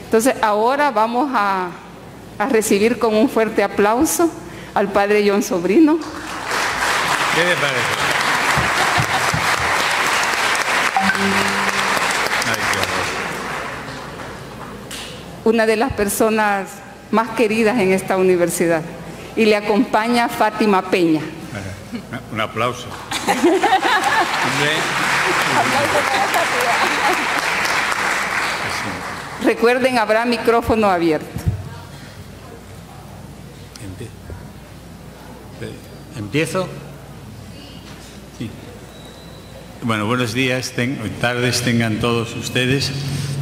Entonces ahora vamos a recibir con un fuerte aplauso al padre John Sobrino. ¿Qué le parece? Ay, qué horror. Una de las personas más queridas en esta universidad. Y le acompaña Fátima Peña. Un aplauso. Recuerden, habrá micrófono abierto. ¿Empiezo? Sí. Bueno, buenos días, tardes tengan todos ustedes.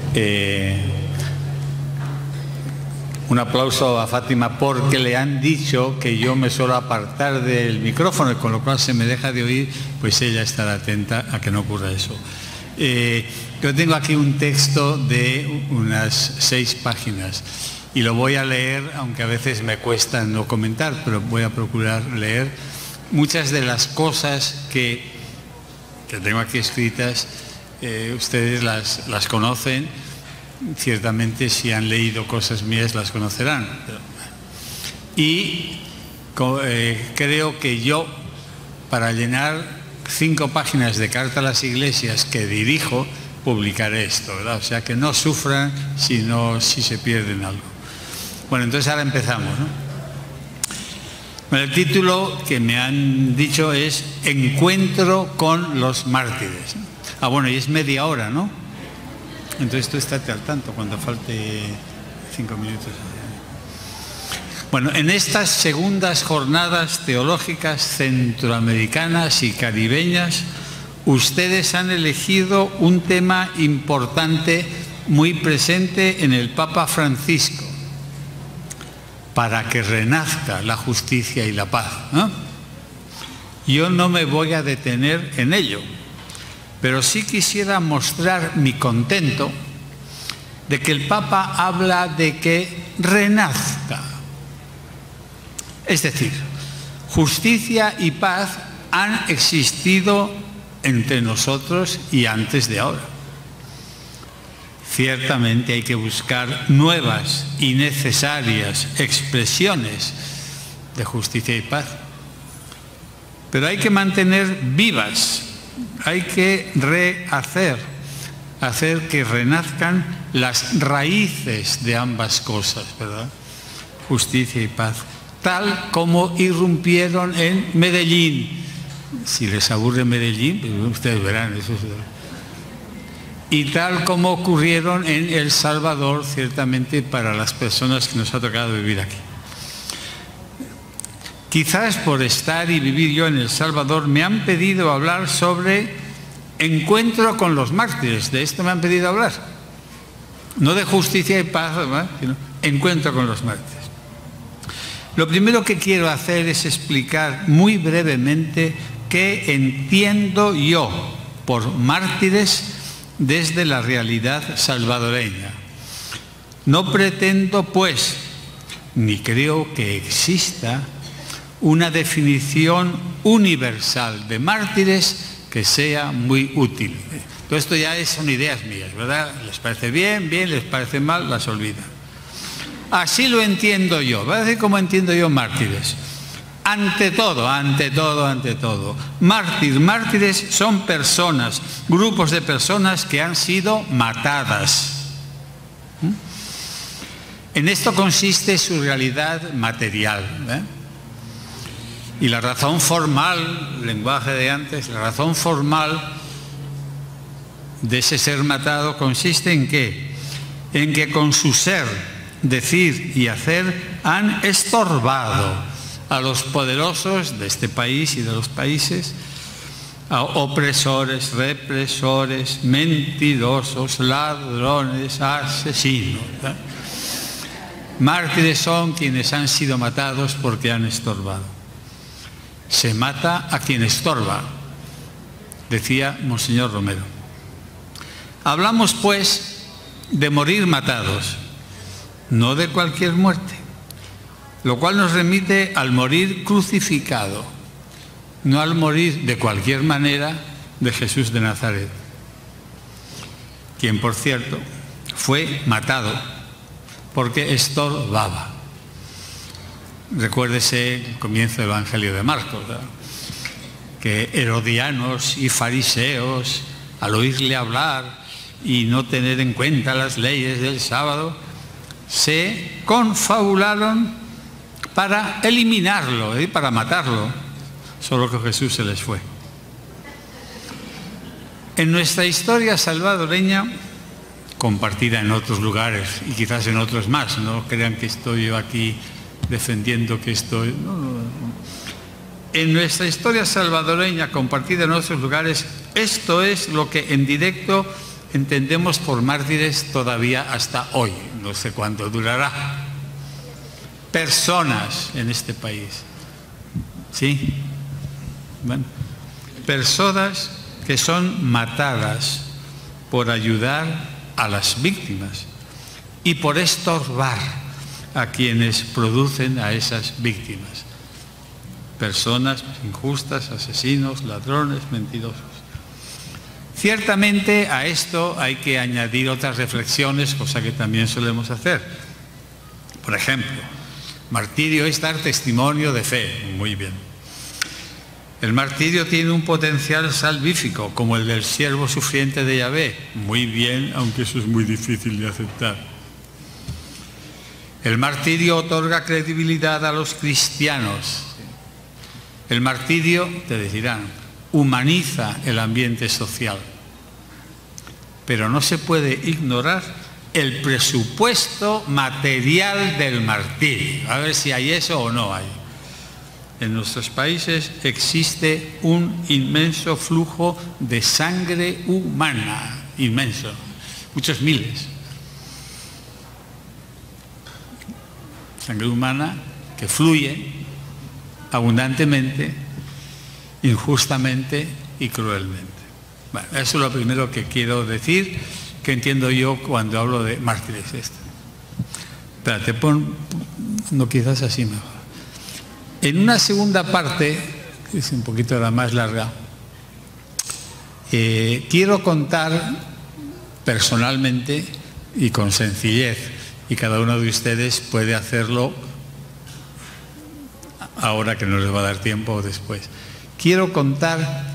Un aplauso a Fátima porque le han dicho que yo me suelo apartar del micrófono y con lo cual se me deja de oír, pues ella estará atenta a que no ocurra eso. Yo tengo aquí un texto de unas 6 páginas y lo voy a leer, aunque a veces me cuesta no comentar, pero voy a procurar leer muchas de las cosas que tengo aquí escritas. Ustedes las conocen, ciertamente si han leído cosas mías las conocerán. Y creo que yo, para llenar 5 páginas de carta a las iglesias que dirijo, publicaré esto, ¿verdad? O sea que no sufran si se pierden algo. Bueno, entonces ahora empezamos, ¿no? Bueno, el título que me han dicho es Encuentro con los mártires. Ah, bueno, y es media hora, ¿no? Entonces tú estate al tanto cuando falte 5 minutos. Bueno, en estas segundas jornadas teológicas centroamericanas y caribeñas, ustedes han elegido un tema importante, muy presente en el Papa Francisco, para que renazca la justicia y la paz, ¿no? Yo no me voy a detener en ello, pero sí quisiera mostrar mi contento de que el Papa habla de que renazca. Es decir, justicia y paz han existido entre nosotros y antes de ahora. Ciertamente hay que buscar nuevas y necesarias expresiones de justicia y paz, pero hay que mantener vivas, hay que hacer que renazcan las raíces de ambas cosas, ¿verdad? Justicia y paz, tal como irrumpieron en Medellín. Si les aburre Medellín, pues ustedes verán eso. Y tal como ocurrieron en El Salvador, ciertamente para las personas que nos ha tocado vivir aquí. Quizás por estar y vivir yo en El Salvador me han pedido hablar sobre encuentro con los mártires. De esto me han pedido hablar. No de justicia y paz, ¿verdad?, sino encuentro con los mártires. Lo primero que quiero hacer es explicar muy brevemente qué entiendo yo por mártires desde la realidad salvadoreña. No pretendo, pues, ni creo que exista una definición universal de mártires que sea muy útil. Todo esto ya son ideas mías, ¿verdad? Les parece bien, les parece mal, las olvidan. Así lo entiendo yo, ¿verdad? Así como entiendo yo mártires. Ante todo, mártires son personas, grupos de personas que han sido matadas. En esto consiste su realidad material, ¿eh? Y la razón formal, lenguaje de antes, la razón formal de ese ser matado consiste en ¿qué? En que con su ser, decir y hacer han estorbado a los poderosos de este país y de los países, a opresores, represores, mentirosos, ladrones, asesinos, ¿eh? Mártires son quienes han sido matados porque han estorbado. Se mata a quien estorba, decía Monseñor Romero. Hablamos, pues, de morir matados, no de cualquier muerte, lo cual nos remite al morir crucificado, no al morir de cualquier manera de Jesús de Nazaret, quien, por cierto, fue matado porque estorbaba. Recuérdese el comienzo del Evangelio de Marcos, ¿verdad? Que herodianos y fariseos, al oírle hablar y no tener en cuenta las leyes del sábado, se confabularon para eliminarlo, para matarlo, solo que Jesús se les fue. En nuestra historia salvadoreña, compartida en otros lugares y quizás en otros más, no crean que estoy yo aquí defendiendo que estoy... No. En nuestra historia salvadoreña, compartida en otros lugares, esto es lo que en directo entendemos por mártires todavía hasta hoy. No sé cuánto durará. Personas en este país. ¿Sí? Bueno, personas que son matadas por ayudar a las víctimas y por estorbar a quienes producen a esas víctimas. Personas injustas, asesinos, ladrones, mentirosos. Ciertamente a esto hay que añadir otras reflexiones, cosa que también solemos hacer. Por ejemplo, martirio es dar testimonio de fe. Muy bien. El martirio tiene un potencial salvífico, como el del siervo sufriente de Yahvé. Muy bien, aunque eso es muy difícil de aceptar. El martirio otorga credibilidad a los cristianos. El martirio, te dirán, humaniza el ambiente social. Pero no se puede ignorar el presupuesto material del martirio. A ver si hay eso o no hay. En nuestros países existe un inmenso flujo de sangre humana, inmenso, muchos miles. Sangre humana que fluye abundantemente, injustamente y cruelmente. Bueno, eso es lo primero que quiero decir, que entiendo yo cuando hablo de mártires. Espérate, no, quizás así mejor. En una segunda parte, que es un poquito la más larga, quiero contar personalmente y con sencillez, y cada uno de ustedes puede hacerlo ahora que no les va a dar tiempo o después. Quiero contar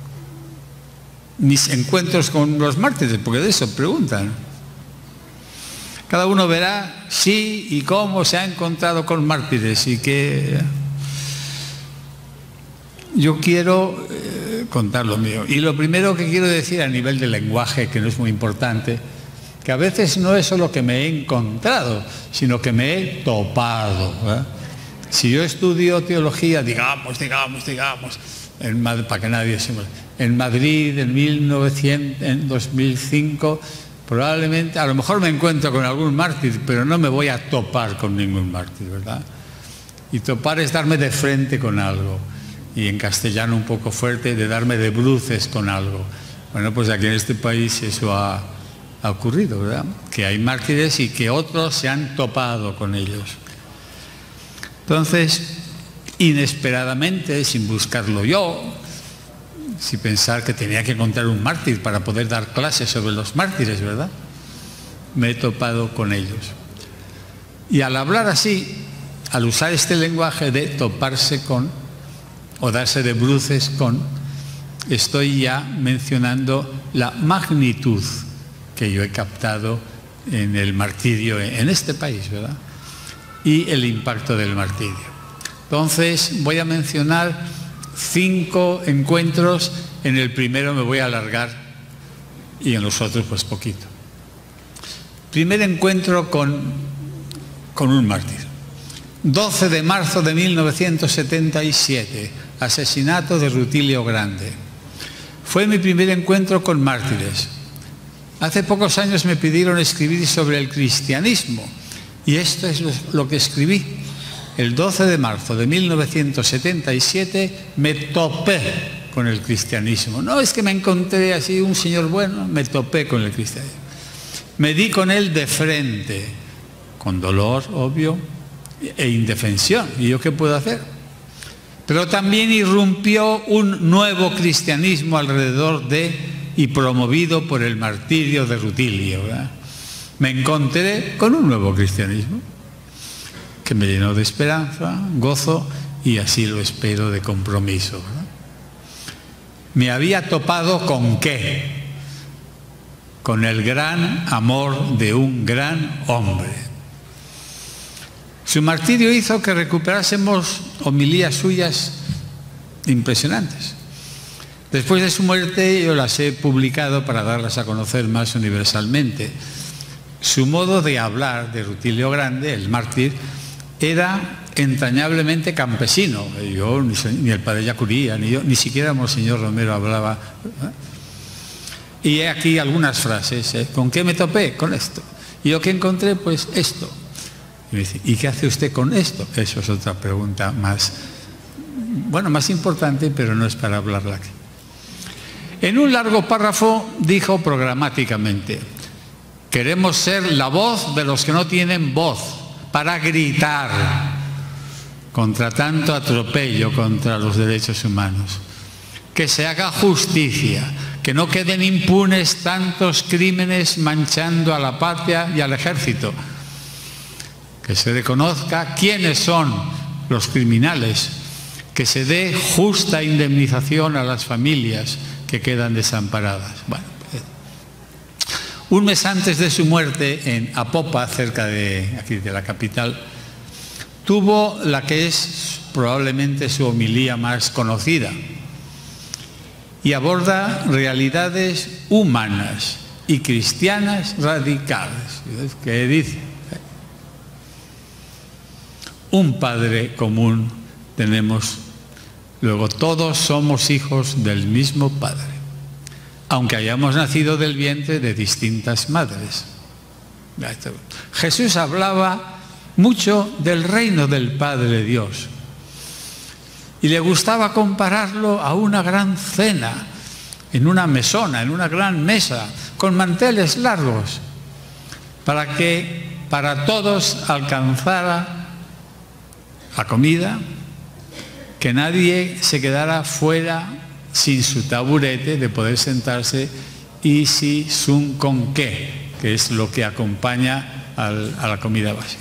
mis encuentros con los mártires, porque de eso preguntan. Cada uno verá sí y cómo se ha encontrado con mártires y que... Yo quiero contar lo mío. Y lo primero que quiero decir a nivel de lenguaje, que no es muy importante, que a veces no es solo que me he encontrado, sino que me he topado, ¿eh? Si yo estudio teología, digamos, para que nadie se... En Madrid, en 2005, probablemente, a lo mejor me encuentro con algún mártir, pero no me voy a topar con ningún mártir, ¿verdad? Y topar es darme de frente con algo. Y en castellano un poco fuerte, de darme de bruces con algo. Bueno, pues aquí en este país eso ha ocurrido, ¿verdad? Que hay mártires y que otros se han topado con ellos. Entonces, inesperadamente, sin buscarlo yo, sin pensar que tenía que encontrar un mártir para poder dar clases sobre los mártires, ¿verdad? Me he topado con ellos. Y al hablar así, al usar este lenguaje de toparse con, o darse de bruces con, estoy ya mencionando la magnitud que yo he captado en el martirio en este país, ¿verdad? Y el impacto del martirio. Entonces voy a mencionar 5 encuentros. En el primero me voy a alargar y en los otros pues poquito. Primer encuentro con un mártir. 12 de marzo de 1977, asesinato de Rutilio Grande. Fue mi primer encuentro con mártires. Hace pocos años me pidieron escribir sobre el cristianismo y esto es lo que escribí. El 12 de marzo de 1977 me topé con el cristianismo. No es que me encontré así un señor bueno, me topé con el cristianismo. Me di con él de frente, con dolor, obvio, e indefensión. ¿Y yo qué puedo hacer? Pero también irrumpió un nuevo cristianismo alrededor de y promovido por el martirio de Rutilio, ¿verdad? me encontré con un nuevo cristianismo que me llenó de esperanza, gozo y así lo espero de compromiso, ¿verdad? Me había topado ¿con qué? Con el gran amor de un gran hombre. Su martirio hizo que recuperásemos homilías suyas impresionantes. Después de su muerte yo las he publicado para darlas a conocer más universalmente. Su modo de hablar de Rutilio Grande, el mártir, era entrañablemente campesino. Yo, ni el padre Yacuría, ni yo, ni siquiera Monseñor Romero hablaba. Y he aquí algunas frases. ¿Con qué me topé? Con esto. ¿Y yo qué encontré? Pues esto. Y me dice, ¿y qué hace usted con esto? Eso es otra pregunta más, bueno, más importante, pero no es para hablarla aquí. En un largo párrafo dijo programáticamente: queremos ser la voz de los que no tienen voz, para gritar contra tanto atropello contra los derechos humanos. Que se haga justicia, que no queden impunes tantos crímenes manchando a la patria y al ejército. Que se reconozca quiénes son los criminales, que se dé justa indemnización a las familias que quedan desamparadas. Bueno, un mes antes de su muerte, en Apopa, cerca de aquí de la capital, tuvo la que es probablemente su homilía más conocida y aborda realidades humanas y cristianas radicales. ¿Qué dice? Un Padre común tenemos, luego todos somos hijos del mismo Padre, aunque hayamos nacido del vientre de distintas madres. Jesús hablaba mucho del reino del Padre Dios y le gustaba compararlo a una gran cena, en una mesona, en una gran mesa, con manteles largos, para que para todos alcanzara la comida, que nadie se quedara fuera sin su taburete de poder sentarse y si sun con qué, que es lo que acompaña a la comida básica.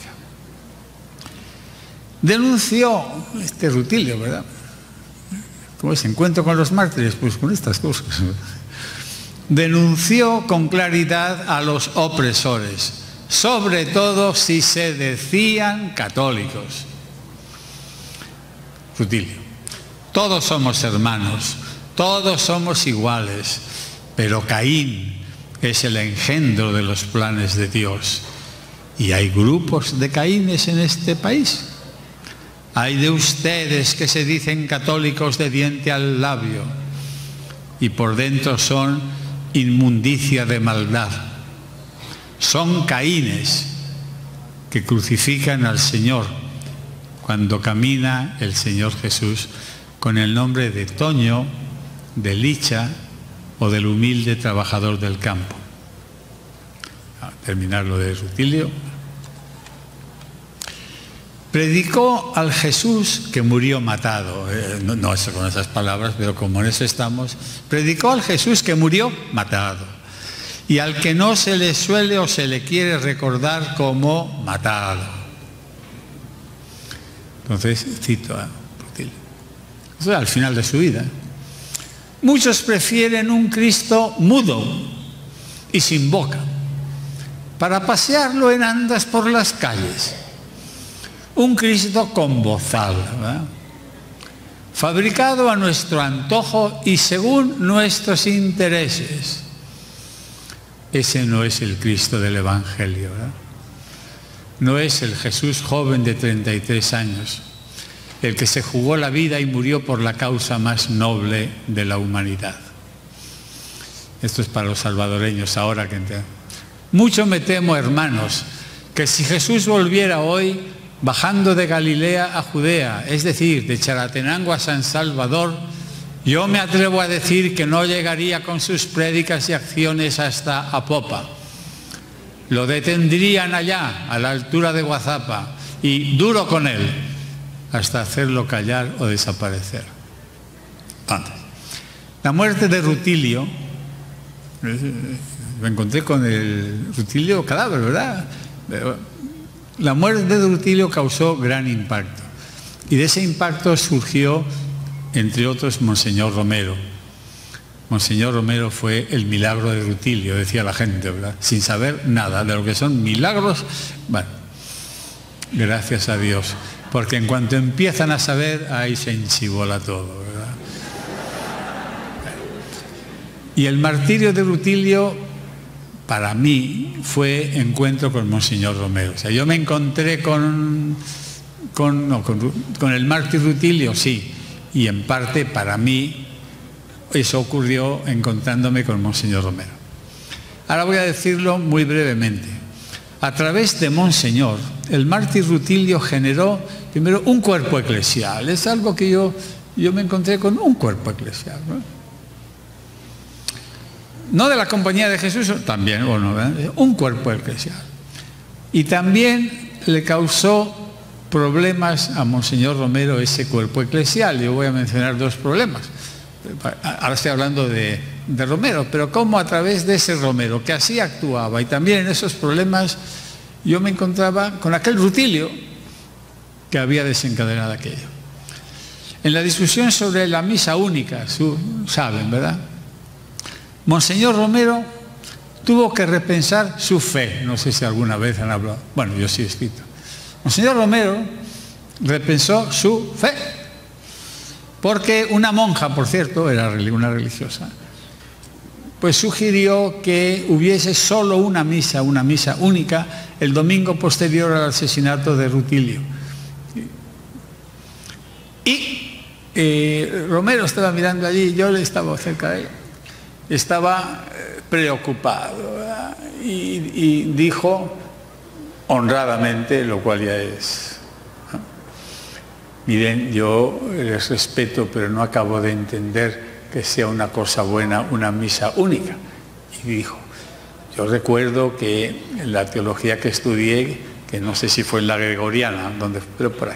Denunció este Rutilio, ¿verdad? ¿Cómo se encuentro con los mártires? Pues con estas cosas. Denunció con claridad a los opresores, sobre todo si se decían católicos. Rutilio: todos somos hermanos, todos somos iguales, pero Caín es el engendro de los planes de Dios. Y hay grupos de Caínes en este país. Hay de ustedes que se dicen católicos de diente al labio y por dentro son inmundicia de maldad. Son Caínes que crucifican al Señor cuando camina el Señor Jesús con el nombre de Toño, de Licha o del humilde trabajador del campo. A terminar lo de Rutilio. Predicó al Jesús que murió matado. No eso con esas palabras, pero como en eso estamos. Predicó al Jesús que murió matado y al que no se le suele o se le quiere recordar como matado. Entonces cito a Rutilio. Eso es al final de su vida. Muchos prefieren un Cristo mudo y sin boca para pasearlo en andas por las calles. Un Cristo con bozal, ¿verdad? Fabricado a nuestro antojo y según nuestros intereses. Ese no es el Cristo del Evangelio, ¿verdad? No es el Jesús joven de 33 años, el que se jugó la vida y murió por la causa más noble de la humanidad. Esto es para los salvadoreños ahora que entienden. Mucho me temo, hermanos, que si Jesús volviera hoy, bajando de Galilea a Judea, es decir, de Chalatenango a San Salvador, yo me atrevo a decir que no llegaría con sus prédicas y acciones hasta Apopa. Lo detendrían allá, a la altura de Guazapa, y duro con él, hasta hacerlo callar o desaparecer. Antes. La muerte de Rutilio, me encontré con el Rutilio cadáver, ¿verdad? La muerte de Rutilio causó gran impacto. Y de ese impacto surgió, entre otros, Monseñor Romero. Monseñor Romero fue el milagro de Rutilio, decía la gente, ¿verdad? Sin saber nada de lo que son milagros. Bueno, gracias a Dios. Porque en cuanto empiezan a saber, ahí se enchibola todo, ¿verdad? Y el martirio de Rutilio, para mí, fue encuentro con Monseñor Romero. O sea, yo me encontré con el mártir Rutilio, sí, y en parte para mí eso ocurrió encontrándome con Monseñor Romero. Ahora voy a decirlo muy brevemente. A través de Monseñor, el mártir Rutilio generó primero un cuerpo eclesial. Es algo que yo me encontré con un cuerpo eclesial, no de la Compañía de Jesús, también, bueno, un cuerpo eclesial. Y también le causó problemas a Monseñor Romero ese cuerpo eclesial. Yo voy a mencionar dos problemas. Ahora estoy hablando de Romero, pero cómo a través de ese Romero, que así actuaba, y también en esos problemas, yo me encontraba con aquel Rutilio que había desencadenado aquello. En la discusión sobre la misa única, saben, ¿verdad? Monseñor Romero tuvo que repensar su fe. No sé si alguna vez han hablado. Bueno, yo sí he escrito. Monseñor Romero repensó su fe. Porque una monja, por cierto, era una religiosa, pues sugirió que hubiese solo una misa única, el domingo posterior al asesinato de Rutilio. Y Romero estaba mirando allí, yo le estaba cerca de él. Estaba preocupado, ¿verdad? Y dijo honradamente, lo cual ya es, ¿no? Miren, yo les respeto, pero no acabo de entender que sea una cosa buena una misa única. Y dijo, yo recuerdo que en la teología que estudié, que no sé si fue en la gregoriana, pero por ahí,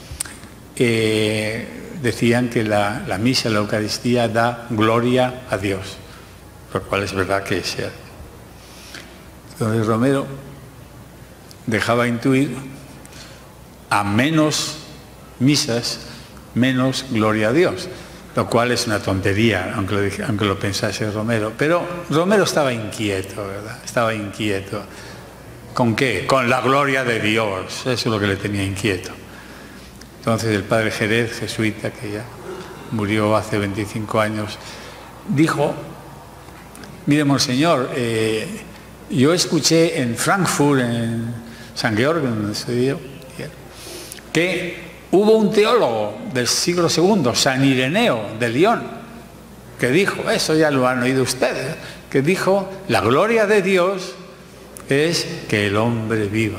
decían que la misa, la Eucaristía, da gloria a Dios. Lo cual es verdad que es cierto. Entonces Romero dejaba intuir a menos misas, menos gloria a Dios, lo cual es una tontería, aunque lo pensase Romero. Pero Romero estaba inquieto, ¿verdad? Estaba inquieto. ¿Con qué? Con la gloria de Dios. Eso es lo que le tenía inquieto. Entonces el padre Jerez, jesuita, que ya murió hace 25 años, dijo: mire, monseñor, yo escuché en Frankfurt, en San Georgio, donde estudió, que hubo un teólogo del siglo II, San Ireneo de Lyon, que dijo, eso ya lo han oído ustedes, que dijo, la gloria de Dios es que el hombre viva.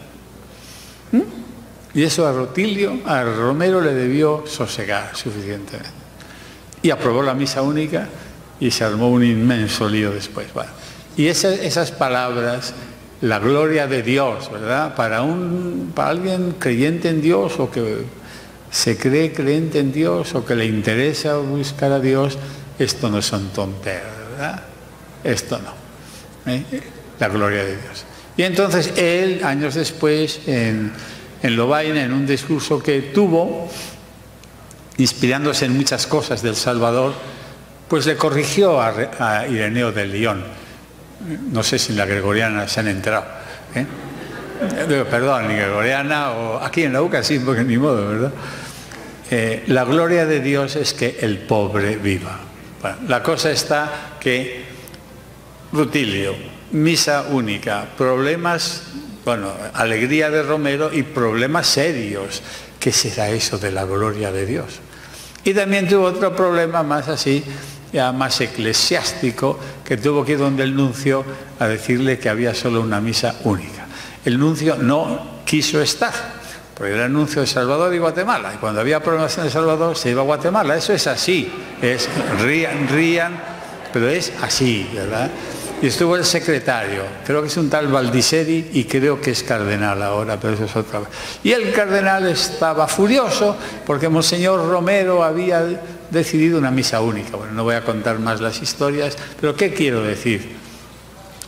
Y eso a Romero le debió sosegar suficientemente. Y aprobó la misa única, y se armó un inmenso lío después. Bueno, y esas palabras, la gloria de Dios, ¿verdad? Para alguien creyente en Dios, o que se cree creyente en Dios, o que le interesa buscar a Dios, esto no son tonteras, ¿verdad? Esto no. La gloria de Dios. Y entonces él, años después, en Lovaina, en un discurso que tuvo, inspirándose en muchas cosas del Salvador, pues le corrigió a Ireneo de Lyon. No sé si en la gregoriana se han enterado. Perdón, en gregoriana o aquí en la UCA sí, porque ni modo, ¿verdad? La gloria de Dios es que el pobre viva. Bueno, la cosa está que Rutilio, misa única, problemas, bueno, alegría de Romero y problemas serios. ¿Qué será eso de la gloria de Dios? Y también tuvo otro problema más así, ya más eclesiástico, que tuvo que ir donde el nuncio a decirle que había solo una misa única. El nuncio no quiso estar, porque era el nuncio de Salvador y Guatemala, y cuando había problemas en El Salvador se iba a Guatemala. Eso es así, rían, pero es así, ¿verdad? Y estuvo el secretario, creo que es un tal Valdiseri, y creo que es cardenal ahora, pero eso es otra vez. Y el cardenal estaba furioso porque Monseñor Romero había decidido una misa única. Bueno, no voy a contar más las historias, pero ¿qué quiero decir?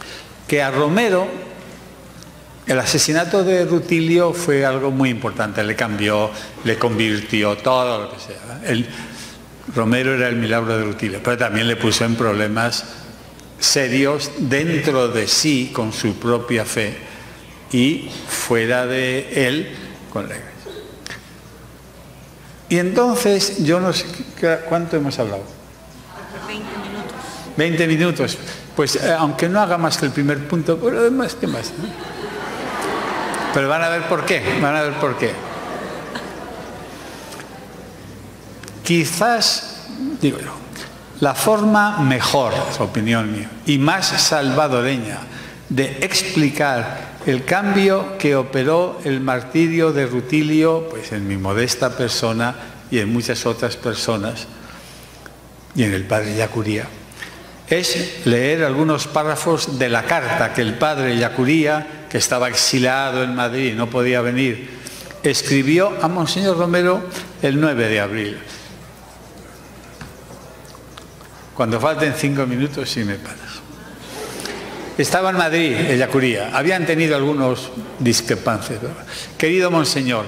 que a Romero el asesinato de Rutilio fue algo muy importante, le cambió, le convirtió, todo lo que sea. Romero era el milagro de Rutilio, pero también le puso en problemas serios dentro de sí con su propia fe y fuera de él con la iglesia. Y entonces, yo no sé cuánto hemos hablado. 20 minutos. 20 minutos. Pues aunque no haga más que el primer punto, pero además, ¿qué más? Pero van a ver por qué, van a ver por qué. Quizás, digo yo, la forma mejor, es opinión mía, y más salvadoreña de explicar el cambio que operó el martirio de Rutilio, pues en mi modesta persona y en muchas otras personas, y en el padre Yacuría, es leer algunos párrafos de la carta que el padre Yacuría, que estaba exiliado en Madrid y no podía venir, escribió a Monseñor Romero el 9 de abril. Cuando falten 5 minutos, si me paras. Estaba en Madrid, el Yacuría. Habían tenido algunos discrepancias. Querido Monseñor,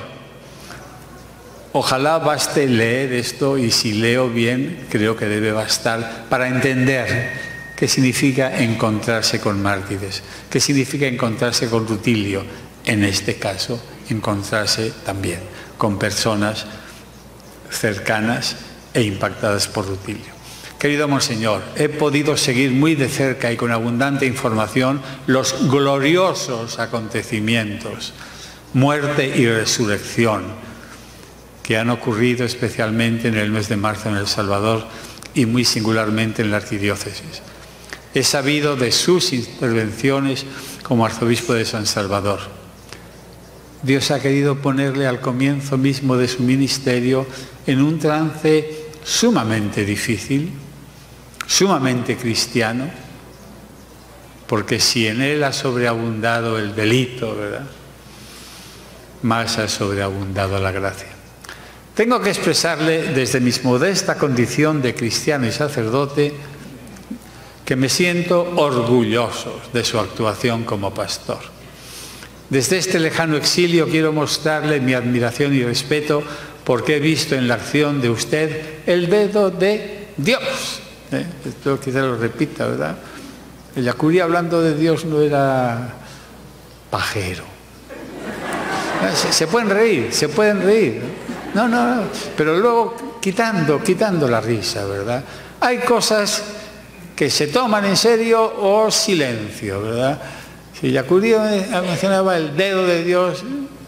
ojalá baste leer esto, y si leo bien, creo que debe bastar para entender qué significa encontrarse con mártires, qué significa encontrarse con Rutilio, en este caso, encontrarse también con personas cercanas e impactadas por Rutilio. Querido Monseñor, he podido seguir muy de cerca y con abundante información los gloriosos acontecimientos, muerte y resurrección, que han ocurrido especialmente en el mes de marzo en El Salvador y muy singularmente en la arquidiócesis. He sabido de sus intervenciones como arzobispo de San Salvador. Dios ha querido ponerle al comienzo mismo de su ministerio en un trance sumamente difícil, sumamente cristiano, porque si en él ha sobreabundado el delito, ¿verdad?, más ha sobreabundado la gracia. Tengo que expresarle desde mi modesta condición de cristiano y sacerdote que me siento orgulloso de su actuación como pastor. Desde este lejano exilio quiero mostrarle mi admiración y respeto porque he visto en la acción de usted el dedo de Dios. Esto quizá lo repita, ¿verdad? El Yacuría, hablando de Dios, no era pajero. Se pueden reír, se pueden reír. No, pero luego quitando la risa, ¿verdad? Hay cosas que se toman en serio o silencio, ¿verdad? Si Yacuría mencionaba el dedo de Dios,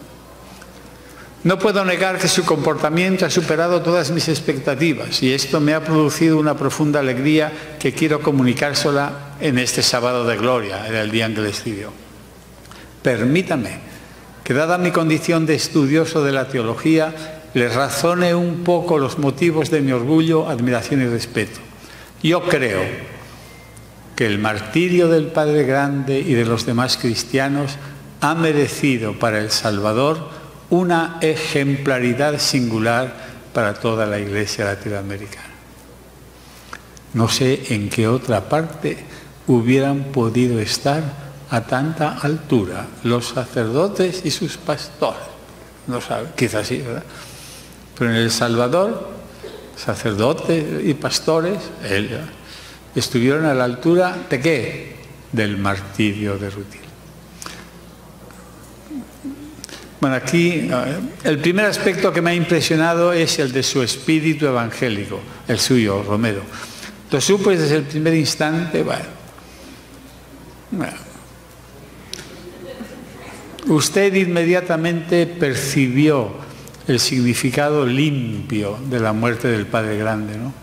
no puedo negar que su comportamiento ha superado todas mis expectativas y esto me ha producido una profunda alegría que quiero comunicársela en este sábado de gloria, era el día en que le escribió. Permítame que, dada mi condición de estudioso de la teología, les razone un poco los motivos de mi orgullo, admiración y respeto. Yo creo que el martirio del Padre Grande y de los demás cristianos ha merecido para El Salvador una ejemplaridad singular para toda la Iglesia latinoamericana. No sé en qué otra parte hubieran podido estar a tanta altura los sacerdotes y sus pastores. No sabe, quizás sí, ¿verdad? Pero en El Salvador, sacerdotes y pastores, estuvieron a la altura ¿de qué? Del martirio de Rutilio. Bueno, aquí el primer aspecto que me ha impresionado es el de su espíritu evangélico, el suyo, Romero. Lo supo desde el primer instante, bueno. Usted inmediatamente percibió el significado limpio de la muerte del Padre Grande, ¿no?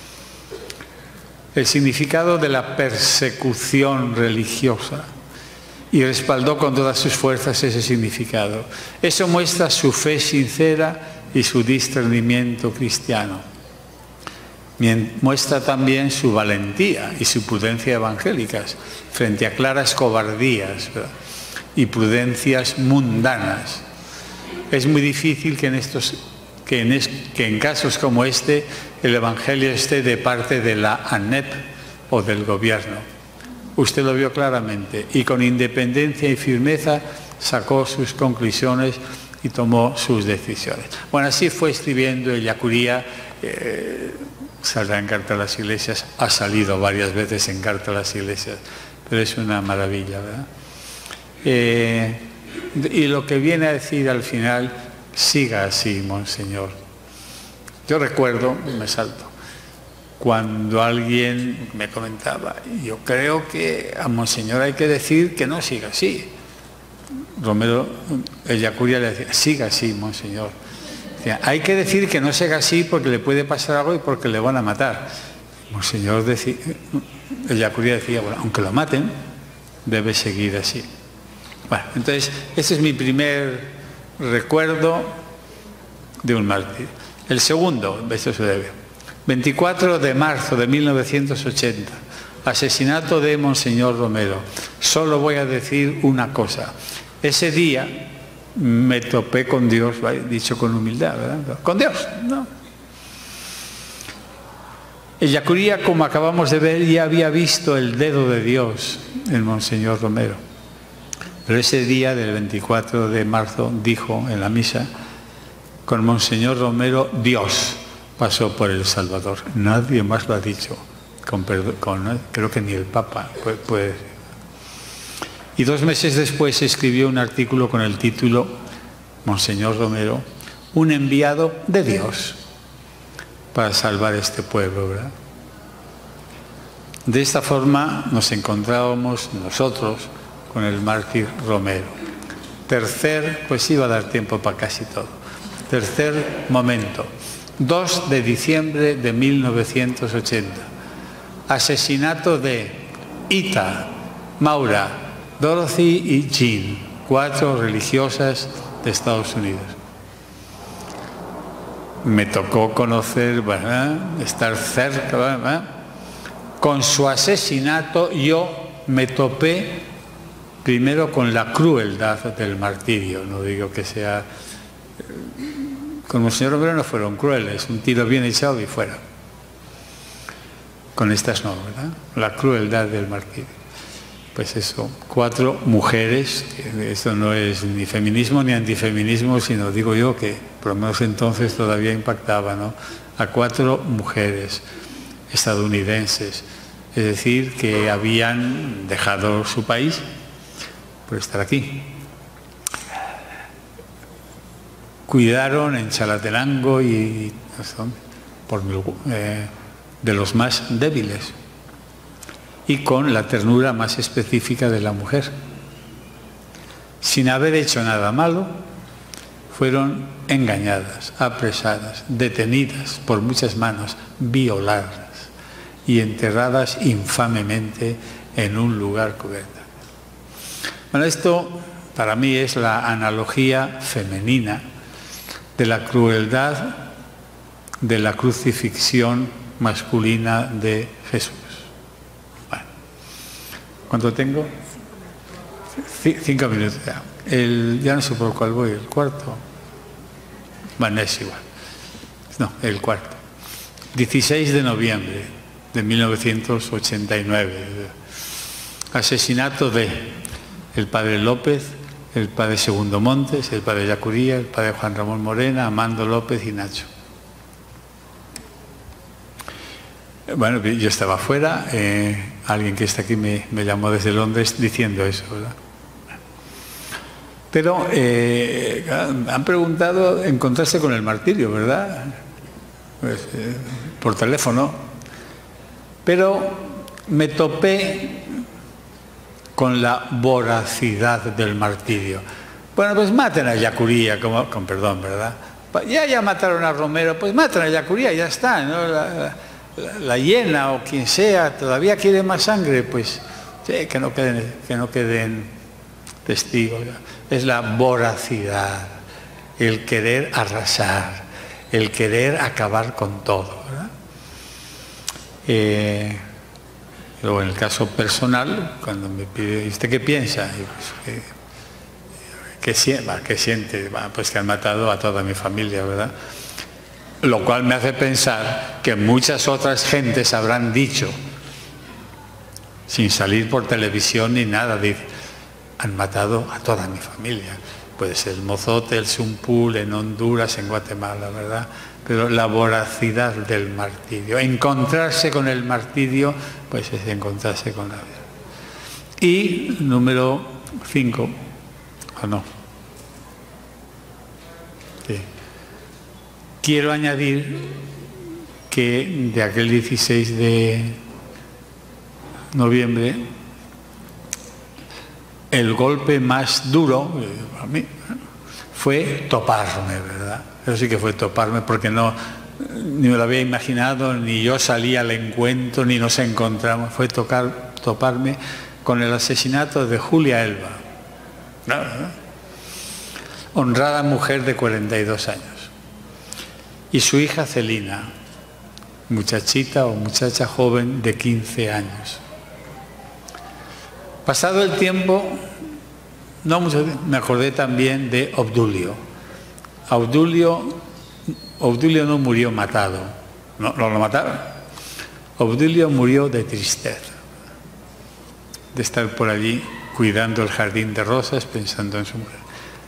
El significado de la persecución religiosa, y respaldó con todas sus fuerzas ese significado. Eso muestra su fe sincera y su discernimiento cristiano. Muestra también su valentía y su prudencia evangélicas frente a claras cobardías, ¿verdad?, y prudencias mundanas. Es muy difícil que en casos como este el Evangelio esté de parte de la ANEP o del gobierno. Usted lo vio claramente y con independencia y firmeza sacó sus conclusiones y tomó sus decisiones. Bueno, así fue escribiendo Ellacuría, saldrá en Carta a las Iglesias, ha salido varias veces en Carta a las Iglesias, pero es una maravilla, ¿verdad? Y lo que viene a decir al final, siga así, Monseñor. Yo recuerdo, me salto, cuando alguien me comentaba, yo creo que a Monseñor hay que decir que no siga así. Romero Ellacuría le decía, siga así, Monseñor. Decía, hay que decir que no siga así porque le puede pasar algo y porque le van a matar. Monseñor Ellacuría decía, bueno, aunque lo maten, debe seguir así. Bueno, entonces, ese es mi primer recuerdo de un mártir. El segundo, esto se debe. 24 de marzo de 1980, asesinato de Monseñor Romero. Solo voy a decir una cosa. Ese día me topé con Dios, dicho con humildad, ¿verdad? Con Dios, ¿no? Ellacuría, como acabamos de ver, ya había visto el dedo de Dios en Monseñor Romero. Pero ese día del 24 de marzo dijo en la misa, con Monseñor Romero, Dios pasó por El Salvador. Nadie más lo ha dicho. Creo que ni el Papa puede. Y 2 meses después escribió un artículo con el título, Monseñor Romero, un enviado de Dios para salvar este pueblo, ¿verdad? De esta forma nos encontrábamos nosotros con el mártir Romero. Pues iba a dar tiempo para casi todo. Tercer momento, 2 de diciembre de 1980. Asesinato de Ita, Maura, Dorothy y Jean, 4 religiosas de Estados Unidos. Me tocó conocer, ¿verdad?, estar cerca, ¿verdad? Con su asesinato yo me topé primero con la crueldad del martirio. No digo que sea... Con Monseñor Romero no fueron crueles, un tiro bien echado y fuera. Con estas no, ¿verdad? La crueldad del martirio. Pues eso, 4 mujeres, esto no es ni feminismo ni antifeminismo, sino digo yo que por lo menos entonces todavía impactaba, ¿no? A 4 mujeres estadounidenses, es decir, que habían dejado su país por estar aquí. Cuidaron en Chalatenango y de los más débiles y con la ternura más específica de la mujer. Sin haber hecho nada malo, fueron engañadas, apresadas, detenidas por muchas manos, violadas y enterradas infamemente en un lugar cubierto. Bueno, esto para mí es la analogía femenina de la crueldad de la crucifixión masculina de Jesús. Bueno, ¿cuánto tengo? 5 minutos ya. Ya no sé por cuál voy, el cuarto. Bueno, es igual. No, el cuarto. 16 de noviembre de 1989. Asesinato de el padre López, el padre Segundo Montes, el padre Ellacuría, el padre Juan Ramón Morena, Amando López y Nacho. Bueno, yo estaba afuera, alguien que está aquí me llamó desde Londres diciendo eso, ¿verdad? Pero han preguntado encontrarse con el martirio, ¿verdad? Pues, por teléfono. Pero me topé con la voracidad del martirio. Bueno, pues maten a Ellacuría, con perdón, ¿verdad? Ya mataron a Romero, pues maten a Ellacuría, ya está, ¿no? La hiena o quien sea todavía quiere más sangre, pues sí, que no queden testigos. Es la voracidad, el querer arrasar, el querer acabar con todo, ¿verdad? Luego en el caso personal, cuando me pide, ¿usted qué piensa? Pues, ¿qué siente? Pues que han matado a toda mi familia, ¿verdad? Lo cual me hace pensar que muchas otras gentes habrán dicho sin salir por televisión ni nada. Dice, han matado a toda mi familia. Puede ser el Mozote, el Sumpul, en Honduras, en Guatemala, ¿verdad? Pero la voracidad del martirio. Encontrarse con el martirio, pues es encontrarse con la vida. Y número 5, ¿o no? Sí. Quiero añadir que de aquel 16 de noviembre, el golpe más duro a mí fue toparme, ¿verdad? Eso sí que fue toparme, porque no, ni me lo había imaginado, ni yo salí al encuentro, ni nos encontramos. Fue toparme con el asesinato de Julia Elba, honrada mujer de 42 años, y su hija Celina, muchachita o muchacha joven de 15 años. Pasado el tiempo, no mucho, me acordé también de Obdulio. Obdulio no murió matado, no lo mataron. Obdulio murió de tristeza, de estar por allí cuidando el jardín de rosas, pensando en su mujer.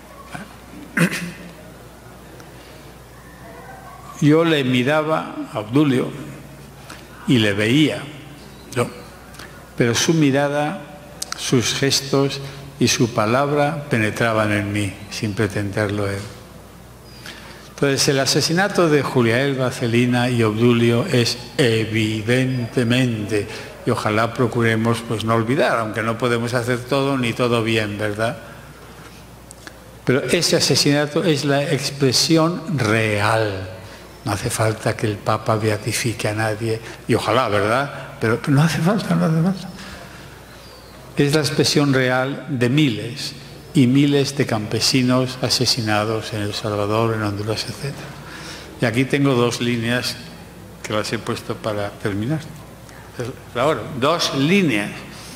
Yo le miraba a Obdulio y le veía, pero su mirada, sus gestos y su palabra penetraban en mí, sin pretenderlo él. Entonces, el asesinato de Julia Elba, Celina y Obdulio es evidentemente, y ojalá procuremos pues no olvidar, aunque no podemos hacer todo ni todo bien, ¿verdad? Pero ese asesinato es la expresión real. No hace falta que el Papa beatifique a nadie, y ojalá, ¿verdad? Pero no hace falta, no hace falta. Es la expresión real de miles y miles de campesinos asesinados en El Salvador, en Honduras, etc. Y aquí tengo 2 líneas que las he puesto para terminar. Ahora, 2 líneas.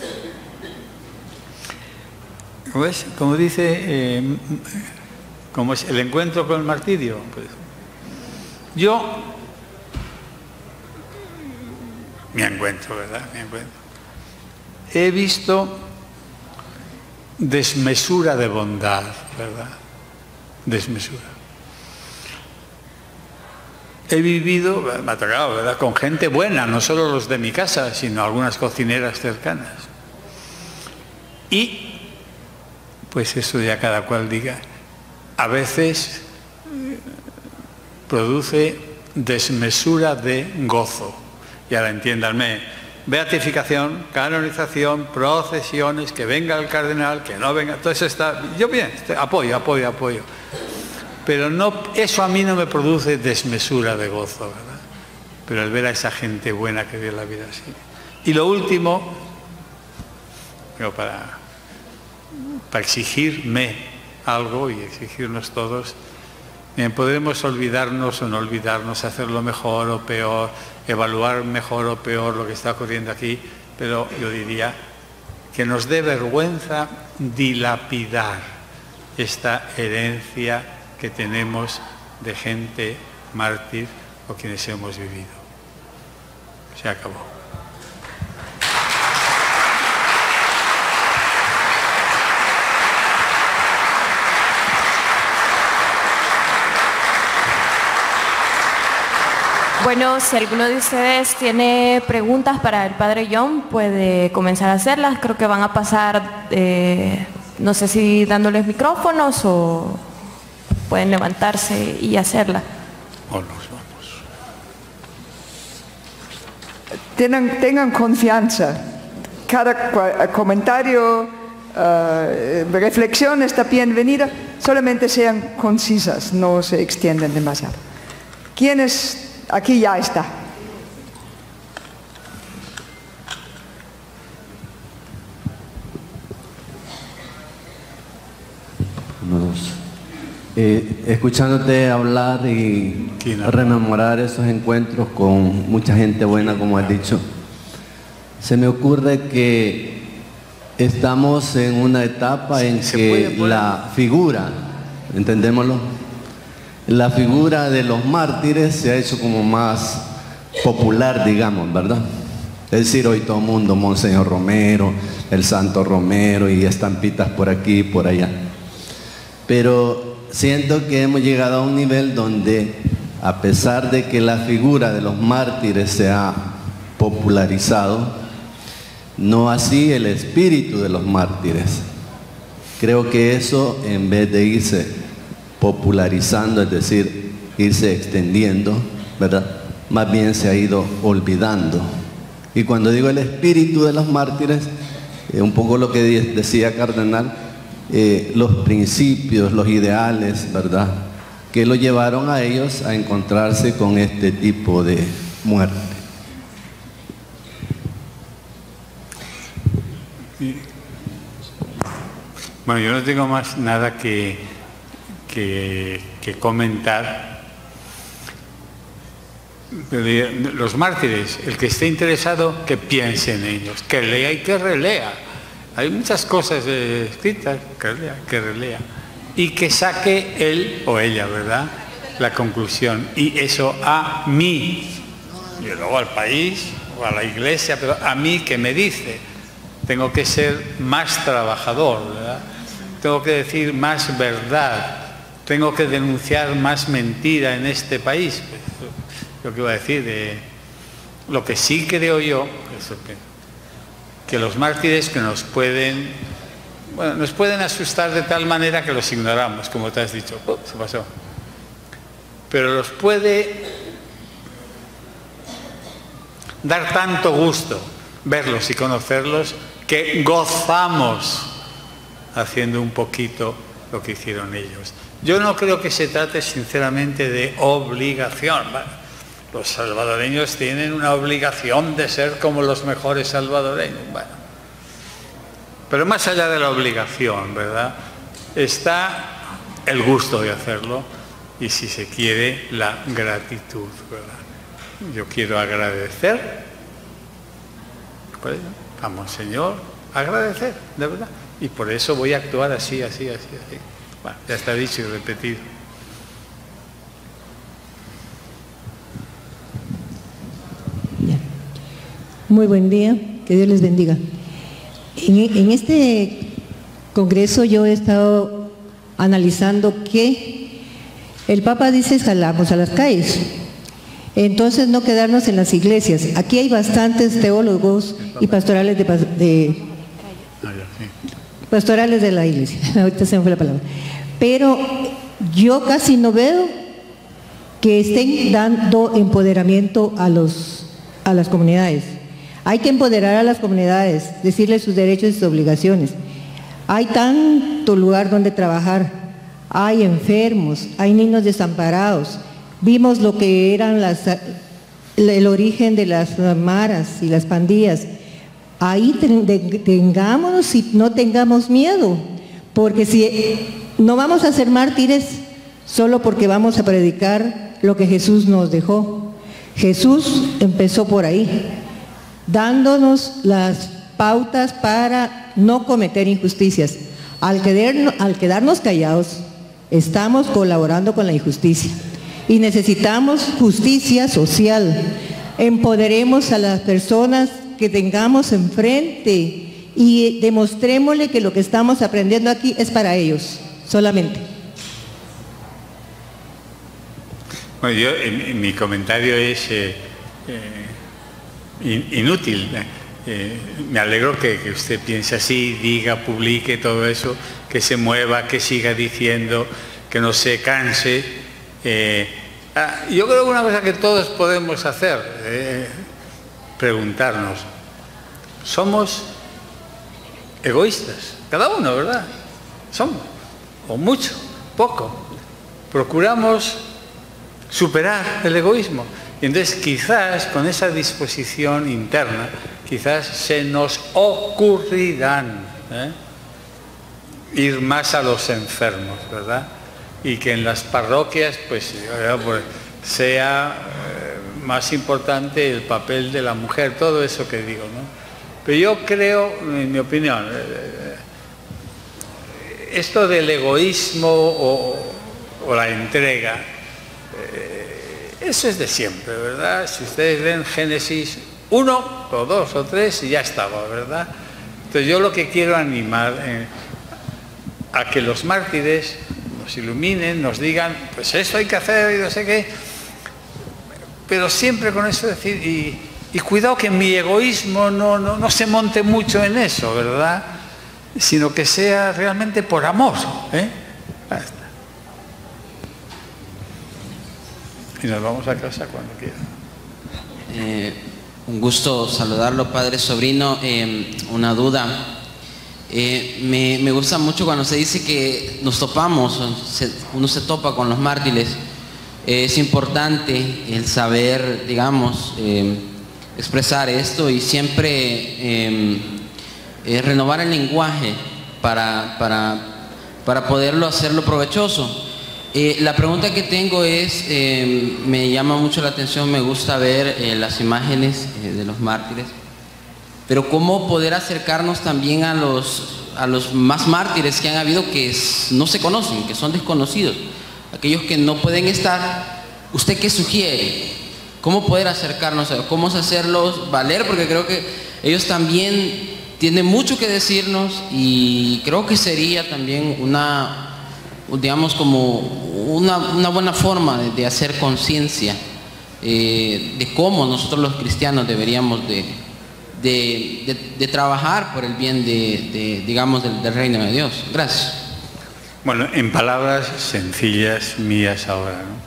¿Ves? Como dice, como es el encuentro con el martirio. Pues, yo me encuentro, ¿verdad? Me encuentro. He visto desmesura de bondad, ¿verdad? Desmesura. He vivido, me ha tocado, ¿verdad?, con gente buena, no solo los de mi casa, sino algunas cocineras cercanas. Y, pues eso ya cada cual diga, a veces produce desmesura de gozo. Y ahora entiéndanme, beatificación, canonización, procesiones, que venga el cardenal, que no venga, todo eso está, yo bien, apoyo. Pero no, eso a mí no me produce desmesura de gozo, ¿verdad? Pero el ver a esa gente buena que dio la vida así. Y lo último, para exigirme algo y exigirnos todos, podremos olvidarnos o no olvidarnos, hacerlo mejor o peor, evaluar mejor o peor lo que está ocurriendo aquí, pero yo diría que nos dé vergüenza dilapidar esta herencia que tenemos de gente mártir o quienes hemos vivido. Se acabó. Bueno, si alguno de ustedes tiene preguntas para el Padre John, puede comenzar a hacerlas. Creo que van a pasar, no sé si dándoles micrófonos o pueden levantarse y hacerla. O nos vamos. Tengan confianza. Cada comentario, reflexión está bienvenida. Solamente sean concisas, no se extiendan demasiado. ¿Quiénes? Aquí ya está. Escuchándote hablar y rememorar esos encuentros con mucha gente buena, como has dicho, se me ocurre que estamos en una etapa en que la figura, entendémoslo, la figura de los mártires se ha hecho como más popular, digamos, ¿verdad? Es decir, hoy todo el mundo, Monseñor Romero, el Santo Romero y estampitas por aquí y por allá. Pero siento que hemos llegado a un nivel donde, a pesar de que la figura de los mártires se ha popularizado, no así el espíritu de los mártires. Creo que eso, en vez de irse popularizando, es decir, irse extendiendo, ¿verdad?, más bien se ha ido olvidando. Y cuando digo el espíritu de los mártires, un poco lo que decía Cardenal, los principios, los ideales, ¿verdad?, que lo llevaron a ellos a encontrarse con este tipo de muerte. Bueno, yo no tengo más nada que comentar. Los mártires, el que esté interesado, que piense en ellos, que lea y que relea. Hay muchas cosas escritas, que relea. Y que saque él o ella, ¿verdad?, la conclusión. Y eso a mí, y luego al país o a la iglesia, pero a mí, ¿qué me dice? Tengo que ser más trabajador, ¿verdad? Tengo que decir más verdad. Tengo que denunciar más mentira en este país. Lo que iba a decir, lo que sí creo yo, que los mártires que nos pueden asustar de tal manera que los ignoramos, como te has dicho, se pasó. Pero los puede dar tanto gusto verlos y conocerlos que gozamos haciendo un poquito lo que hicieron ellos. Yo no creo que se trate sinceramente de obligación. Los salvadoreños tienen una obligación de ser como los mejores salvadoreños. Bueno, pero más allá de la obligación, ¿verdad?, está el gusto de hacerlo y, si se quiere, la gratitud, ¿verdad? Yo quiero agradecer a Monseñor, agradecer, de verdad, y por eso voy a actuar así. Bueno, ya está dicho y repetido. Muy buen día, que Dios les bendiga. En este congreso yo he estado analizando que el Papa dice salamos a las calles, entonces no quedarnos en las iglesias. Aquí hay bastantes teólogos y pastorales pastorales de la iglesia, ahorita se me fue la palabra, pero yo casi no veo que estén dando empoderamiento a las comunidades. Hay que empoderar a las comunidades, decirles sus derechos y sus obligaciones. Hay tanto lugar donde trabajar, hay enfermos, hay niños desamparados. Vimos lo que eran el origen de las maras y las pandillas. Ahí tengámonos y no tengamos miedo, porque si no vamos a ser mártires solo porque vamos a predicar lo que Jesús nos dejó. Jesús empezó por ahí, dándonos las pautas para no cometer injusticias. Al quedarnos callados, estamos colaborando con la injusticia y necesitamos justicia social. Empoderemos a las personas que tengamos enfrente y demostrémosle que lo que estamos aprendiendo aquí es para ellos, solamente. Bueno, yo, mi comentario es inútil. Me alegro que usted piense así, diga, publique todo eso, que se mueva, que siga diciendo, que no se canse. Yo creo que una cosa que todos podemos hacer, preguntarnos, ¿somos egoístas? Cada uno, ¿verdad? Somos, o mucho, poco. Procuramos superar el egoísmo. Y entonces quizás con esa disposición interna, quizás se nos ocurrirán ir más a los enfermos, ¿verdad? Y que en las parroquias pues sea más importante el papel de la mujer, todo eso que digo, ¿no? Pero yo creo, en mi opinión, esto del egoísmo o la entrega, eso es de siempre, ¿verdad? Si ustedes ven Génesis uno o dos o tres y ya estaba, ¿verdad? Entonces yo lo que quiero animar a que los mártires nos iluminen, nos digan, pues esto hay que hacer y no sé qué, pero siempre con eso decir, y cuidado que mi egoísmo no se monte mucho en eso, ¿verdad? Sino que sea realmente por amor, ¿eh? Basta. Y nos vamos a casa cuando quieran. Un gusto saludarlo, padre Sobrino. Una duda. Me gusta mucho cuando se dice que nos topamos, uno se topa con los mártires. Es importante el saber, digamos, expresar esto y siempre renovar el lenguaje para poderlo hacerlo provechoso. La pregunta que tengo es, me llama mucho la atención, me gusta ver las imágenes de los mártires, pero cómo poder acercarnos también a los más mártires que han habido que no se conocen, que son desconocidos, aquellos que no pueden estar. ¿Usted qué sugiere? ¿Cómo poder acercarnos a ellos? ¿Cómo hacerlos valer? Porque creo que ellos también tienen mucho que decirnos y creo que sería también digamos, como una buena forma de hacer conciencia de cómo nosotros los cristianos deberíamos de trabajar por el bien digamos, del reino de Dios. Gracias. Bueno, en palabras sencillas mías ahora, ¿no?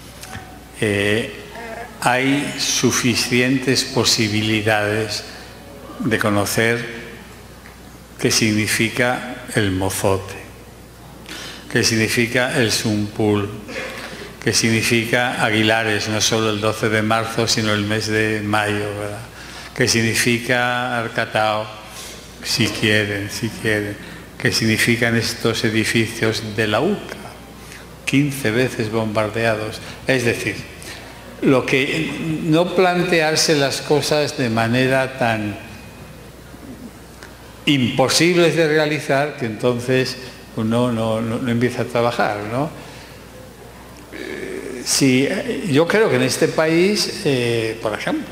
Hay suficientes posibilidades de conocer qué significa el mozote, qué significa el Sumpul, qué significa Aguilares, no solo el 12 de marzo, sino el mes de mayo, ¿verdad? Qué significa Arcatao, si quieren, qué significan estos edificios de la UCA, 15 veces bombardeados. Es decir, lo que no plantearse las cosas de manera tan imposibles de realizar que entonces uno no empieza a trabajar, ¿no? Sí, yo creo que en este país, por ejemplo,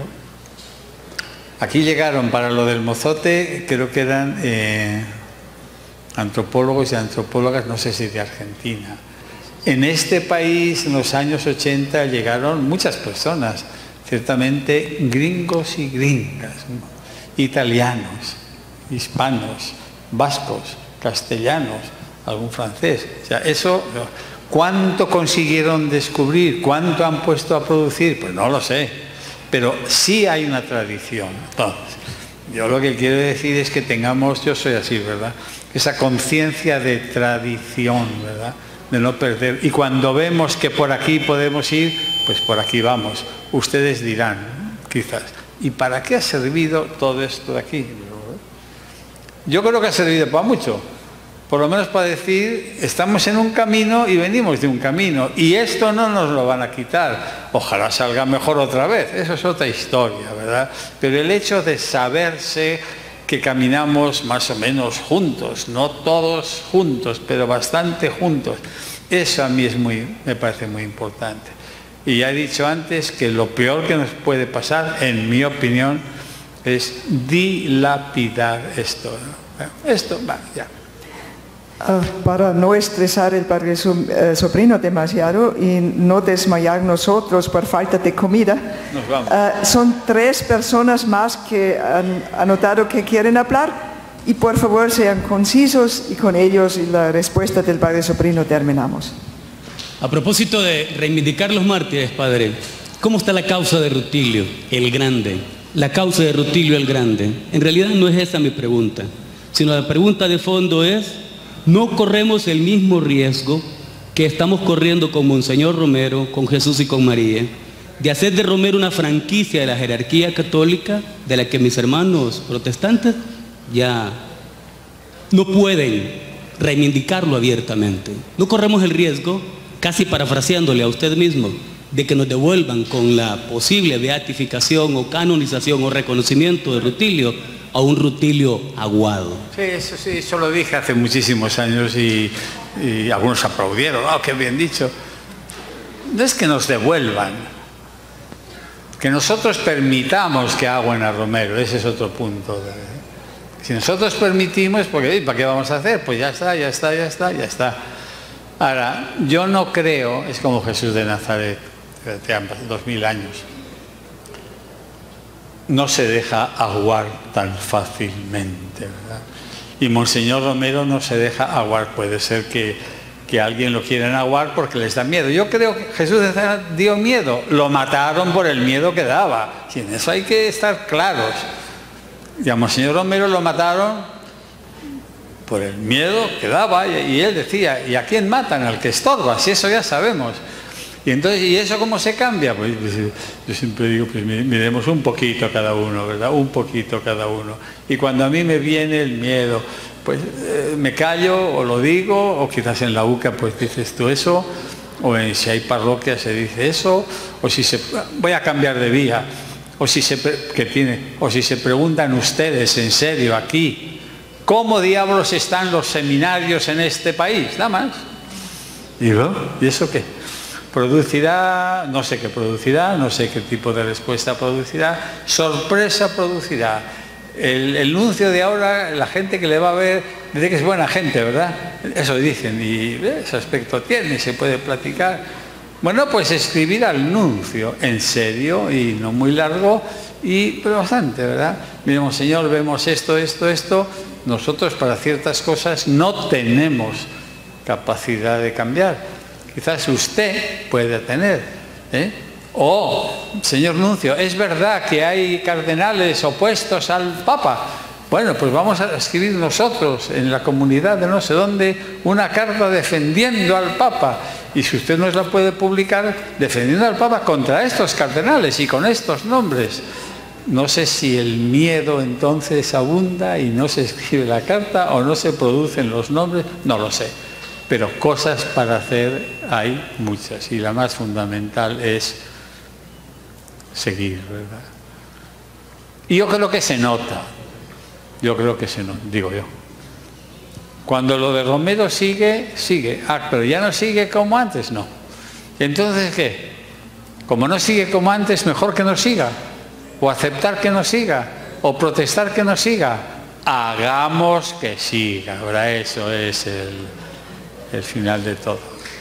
aquí llegaron para lo del mozote, creo que eran antropólogos y antropólogas, no sé si de Argentina. En este país, en los años 80, llegaron muchas personas, ciertamente gringos y gringas, ¿no? Italianos, hispanos, vascos, castellanos, algún francés. O sea, eso, ¿cuánto consiguieron descubrir? ¿Cuánto han puesto a producir? Pues no lo sé, pero sí hay una tradición. Entonces, yo lo que quiero decir es que tengamos, yo soy así, ¿verdad?, esa conciencia de tradición, ¿verdad?, de no perder. Y cuando vemos que por aquí podemos ir, pues por aquí vamos. Ustedes dirán, quizás, ¿y para qué ha servido todo esto de aquí? Yo creo que ha servido para mucho. Por lo menos para decir, estamos en un camino y venimos de un camino. Y esto no nos lo van a quitar. Ojalá salga mejor otra vez. Eso es otra historia, ¿verdad? Pero el hecho de saberse que caminamos más o menos juntos, no todos juntos, pero bastante juntos, eso a mí me parece muy importante. Y ya he dicho antes que lo peor que nos puede pasar, en mi opinión, es dilapidar esto, ¿no? Esto, va, ya. Para no estresar el padre Sobrino demasiado y no desmayar nosotros por falta de comida, nos vamos. Son 3 personas más que han anotado que quieren hablar y por favor sean concisos y con ellos y la respuesta del padre Sobrino terminamos. A propósito de reivindicar los mártires, padre, ¿cómo está la causa de Rutilio el Grande? La causa de Rutilio el Grande. En realidad no es esa mi pregunta, sino la pregunta de fondo es: ¿no corremos el mismo riesgo que estamos corriendo con Monseñor Romero, con Jesús y con María, de hacer de Romero una franquicia de la jerarquía católica, de la que mis hermanos protestantes ya no pueden reivindicarlo abiertamente? ¿No corremos el riesgo, casi parafraseándole a usted mismo, de que nos devuelvan con la posible beatificación o canonización o reconocimiento de Rutilio a un Rutilio aguado? Sí, eso lo dije hace muchísimos años y algunos aplaudieron. ¡Oh, qué bien dicho! No es que nos devuelvan, que nosotros permitamos que agüen a Romero, ese es otro punto. Si nosotros permitimos, porque ¿para qué vamos a hacer? Pues ya está. Ahora, yo no creo, es como Jesús de Nazaret, que han pasado 2000 años, no se deja aguar tan fácilmente, ¿verdad? Y Monseñor Romero no se deja aguar, puede ser que alguien lo quieren aguar porque les da miedo. Yo creo que Jesús de Nazaret dio miedo, lo mataron por el miedo que daba, y en eso hay que estar claros. Y a Monseñor Romero lo mataron por el miedo que daba, y él decía, ¿y a quién matan? Al que estorba, si eso ya sabemos. Y entonces, ¿y eso cómo se cambia? Pues yo siempre digo, pues miremos un poquito cada uno, ¿verdad? Un poquito cada uno. Y cuando a mí me viene el miedo, pues me callo o lo digo, o quizás en la UCA pues dices tú eso, o si hay parroquia se dice eso, o si voy a cambiar de vía, o si se preguntan ustedes en serio aquí, ¿cómo diablos están los seminarios en este país? Nada más. Digo, ¿y eso qué? Producirá, no sé qué producirá, no sé qué tipo de respuesta producirá, sorpresa producirá. El nuncio de ahora, la gente que le va a ver, dice que es buena gente, ¿verdad? Eso dicen, y ese aspecto tiene, se puede platicar. Bueno, pues escribir al nuncio, en serio, y no muy largo, pero bastante, ¿verdad? Miremos, Señor, vemos esto, nosotros para ciertas cosas no tenemos capacidad de cambiar. Quizás usted puede tener, señor nuncio, es verdad que hay cardenales opuestos al Papa. Bueno, pues vamos a escribir nosotros en la comunidad de no sé dónde una carta defendiendo al Papa. Y si usted nos la puede publicar, defendiendo al Papa contra estos cardenales y con estos nombres. No sé si el miedo entonces abunda y no se escribe la carta o no se producen los nombres, no lo sé. Pero cosas para hacer hay muchas, y la más fundamental es seguir, ¿verdad? Y yo creo que se nota, digo yo. Cuando lo de Romero sigue, pero ya no sigue como antes, no. Entonces, ¿qué? Como no sigue como antes, mejor que no siga, o aceptar que no siga, o protestar que no siga. Hagamos que siga, ahora eso es el final de todo.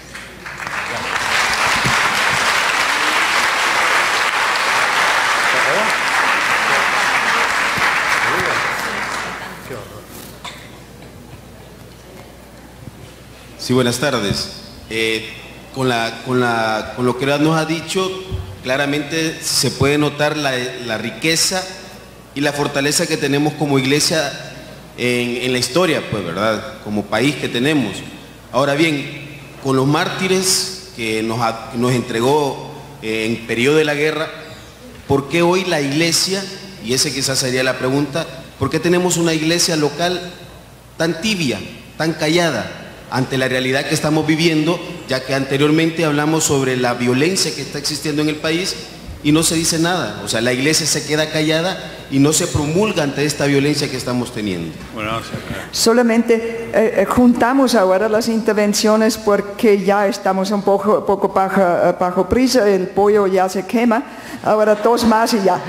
Sí, buenas tardes. Con lo que nos ha dicho, claramente se puede notar la riqueza y la fortaleza que tenemos como iglesia en la historia, pues, ¿verdad? Como país que tenemos. Ahora bien, con los mártires que nos entregó en periodo de la guerra, ¿por qué hoy la iglesia, y esa quizás sería la pregunta, por qué tenemos una iglesia local tan tibia, tan callada ante la realidad que estamos viviendo, ya que anteriormente hablamos sobre la violencia que está existiendo en el país y no se dice nada? O sea, la iglesia se queda callada y no se promulga ante esta violencia que estamos teniendo. Bueno, solamente juntamos ahora las intervenciones porque ya estamos un poco bajo prisa, el pollo ya se quema, ahora 2 más y ya.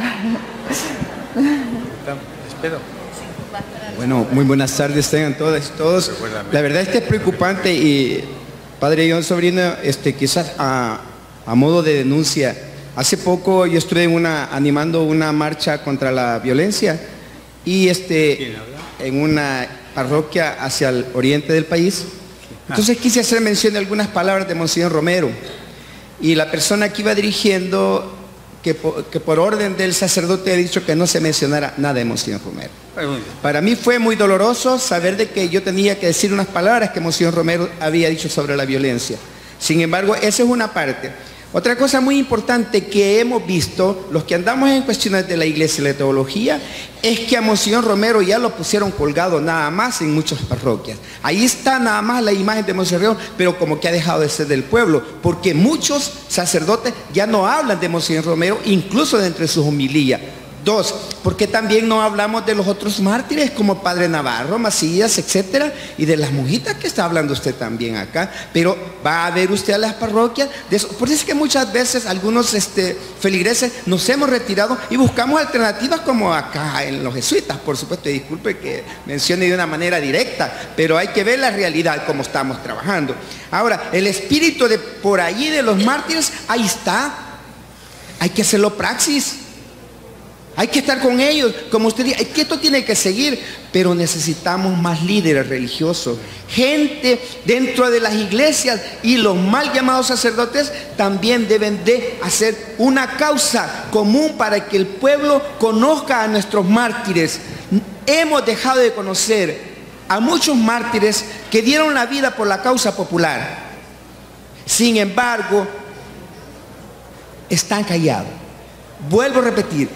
Espero. Bueno, muy buenas tardes tengan todas y todos. La verdad es que es preocupante, y Padre John Sobrino, quizás a modo de denuncia, hace poco yo estuve animando una marcha contra la violencia y en una parroquia hacia el oriente del país. Entonces quise hacer mención de algunas palabras de Monseñor Romero, y la persona que iba dirigiendo, que por orden del sacerdote ha dicho que no se mencionara nada de Monseñor Romero. Para mí fue muy doloroso saber de que yo tenía que decir unas palabras que Monseñor Romero había dicho sobre la violencia. Sin embargo, esa es una parte. Otra cosa muy importante que hemos visto, los que andamos en cuestiones de la iglesia y la teología, es que a Monseñor Romero ya lo pusieron colgado nada más en muchas parroquias. Ahí está nada más la imagen de Monseñor Romero, pero como que ha dejado de ser del pueblo, porque muchos sacerdotes ya no hablan de Monseñor Romero, incluso de entre sus homilías. Dos, ¿por qué también no hablamos de los otros mártires como Padre Navarro, Macías, etcétera? Y de las monjitas que está hablando usted también acá. Pero va a ver usted a las parroquias de eso. Por eso es que muchas veces algunos feligreses nos hemos retirado y buscamos alternativas como acá en los jesuitas, por supuesto. Y disculpe que mencione de una manera directa, pero hay que ver la realidad como estamos trabajando. Ahora, el espíritu de por allí de los mártires, ahí está. Hay que hacerlo praxis. Hay que estar con ellos, como usted dice, que esto tiene que seguir, pero necesitamos más líderes religiosos. Gente dentro de las iglesias y los mal llamados sacerdotes también deben de hacer una causa común para que el pueblo conozca a nuestros mártires. Hemos dejado de conocer a muchos mártires que dieron la vida por la causa popular. Sin embargo, están callados. Vuelvo a repetir.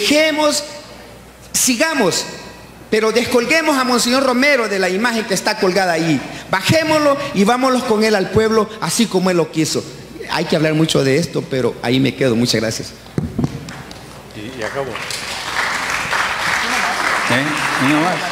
Sigamos, pero descolguemos a Monseñor Romero de la imagen que está colgada ahí. Bajémoslo y vámonos con él al pueblo, así como él lo quiso. Hay que hablar mucho de esto, pero ahí me quedo. Muchas gracias. Y acabó. ¿Uno más?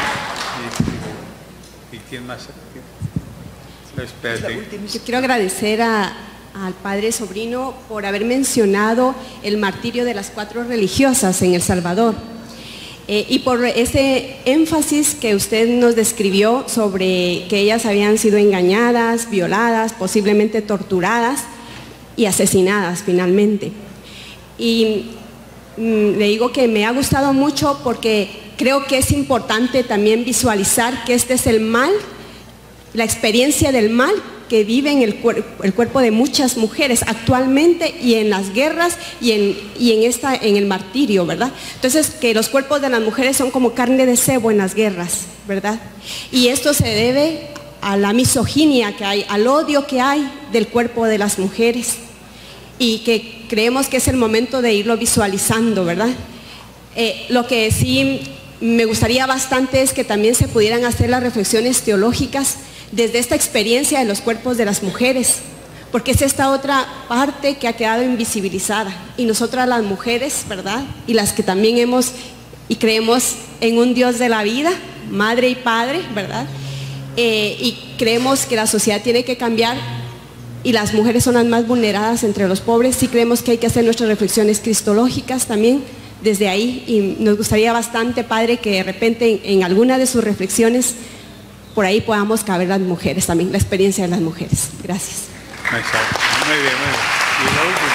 ¿Y quién más? Espérate. Yo quiero agradecer al padre Sobrino por haber mencionado el martirio de las 4 religiosas en El Salvador y por ese énfasis que usted nos describió sobre que ellas habían sido engañadas, violadas, posiblemente torturadas y asesinadas finalmente. Y le digo que me ha gustado mucho porque creo que es importante también visualizar que este es el mal, la experiencia del mal que vive en el cuerpo de muchas mujeres actualmente y en las guerras y en el martirio, ¿verdad? Entonces, que los cuerpos de las mujeres son como carne de cebo en las guerras, ¿verdad? Y esto se debe a la misoginia que hay, al odio que hay del cuerpo de las mujeres y que creemos que es el momento de irlo visualizando, ¿verdad? Lo que sí me gustaría bastante es que también se pudieran hacer las reflexiones teológicas desde esta experiencia de los cuerpos de las mujeres, porque es esta otra parte que ha quedado invisibilizada. Y nosotras las mujeres, ¿verdad? Y las que también hemos y creemos en un Dios de la vida, madre y padre, ¿verdad? Y creemos que la sociedad tiene que cambiar y las mujeres son las más vulneradas entre los pobres. Sí creemos que hay que hacer nuestras reflexiones cristológicas también desde ahí, y nos gustaría bastante, padre, que de repente en alguna de sus reflexiones por ahí podamos caber las mujeres también, la experiencia de las mujeres. Gracias. Muy bien, muy bien. Y la última.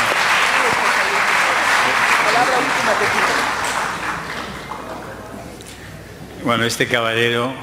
Palabra última de ti. Bueno, este caballero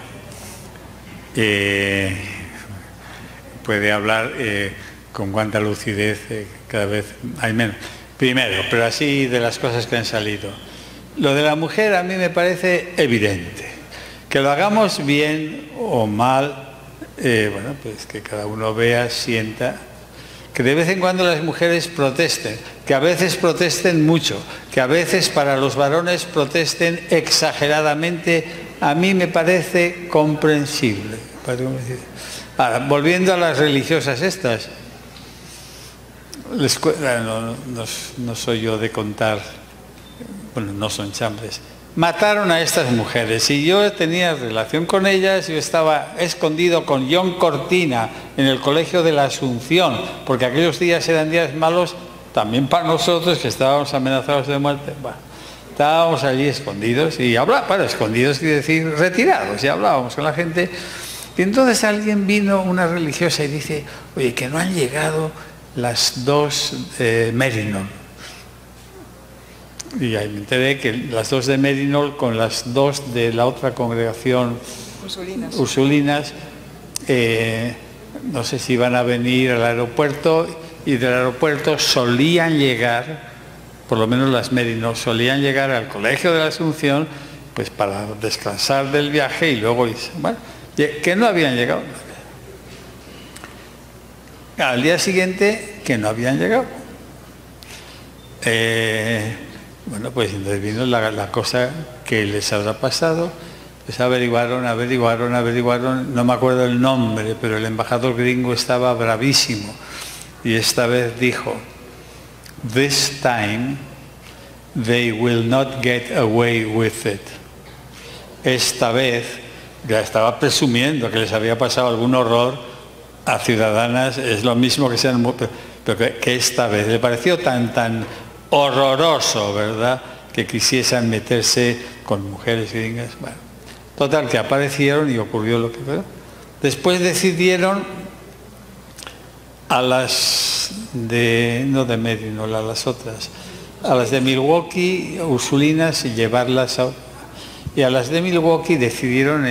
puede hablar con cuánta lucidez, cada vez hay menos. Primero, pero así de las cosas que han salido. Lo de la mujer a mí me parece evidente. Que lo hagamos bien o mal, bueno, pues que cada uno vea, sienta, que de vez en cuando las mujeres protesten, que a veces protesten mucho, que a veces para los varones protesten exageradamente, a mí me parece comprensible. Ahora, volviendo a las religiosas estas, no soy yo de contar, bueno, no son chambres. Mataron a estas mujeres y yo tenía relación con ellas. Yo estaba escondido con John Cortina en el Colegio de la Asunción, porque aquellos días eran días malos también para nosotros, que estábamos amenazados de muerte. Bueno, estábamos allí escondidos y escondidos quiere decir retirados, y hablábamos con la gente. Y entonces alguien vino, una religiosa, y dice: oye, que no han llegado las 2 Merinol. Y ahí me enteré que las 2 de Merinol con las 2 de la otra congregación Ursulinas, no sé si van a venir al aeropuerto, y del aeropuerto solían llegar, por lo menos las Merinol, solían llegar al Colegio de la Asunción, pues para descansar del viaje y luego irse. Bueno, que no habían llegado. Al día siguiente, que no habían llegado. Bueno, pues entonces vino la cosa que les habrá pasado. Pues averiguaron, no me acuerdo el nombre, pero el embajador gringo estaba bravísimo. Y esta vez dijo: this time they will not get away with it. Esta vez, ya estaba presumiendo que les había pasado algún horror a ciudadanas, es lo mismo que sean, pero que esta vez le pareció tan horroroso, ¿verdad?, que quisiesen meterse con mujeres gringas. Bueno, total, que aparecieron y ocurrió lo que fue. Después decidieron a las de, no de Medinol, a las otras, a las de Milwaukee, Ursulinas, y llevarlas a... Y a las de Milwaukee decidieron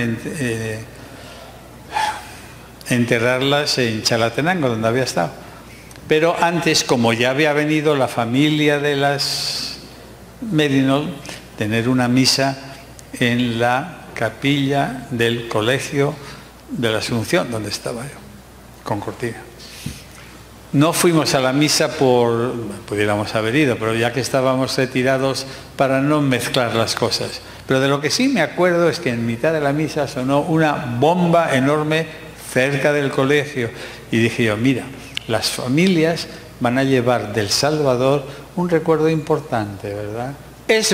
enterrarlas en Chalatenango, donde había estado. Pero antes, como ya había venido la familia de las Medinol, tener una misa en la capilla del Colegio de la Asunción, donde estaba yo, con cortina. No fuimos a la misa pudiéramos haber ido, pero ya que estábamos retirados, para no mezclar las cosas. Pero de lo que sí me acuerdo es que en mitad de la misa sonó una bomba enorme cerca del colegio. Y dije yo, mira, las familias van a llevar del Salvador un recuerdo importante, ¿verdad? Es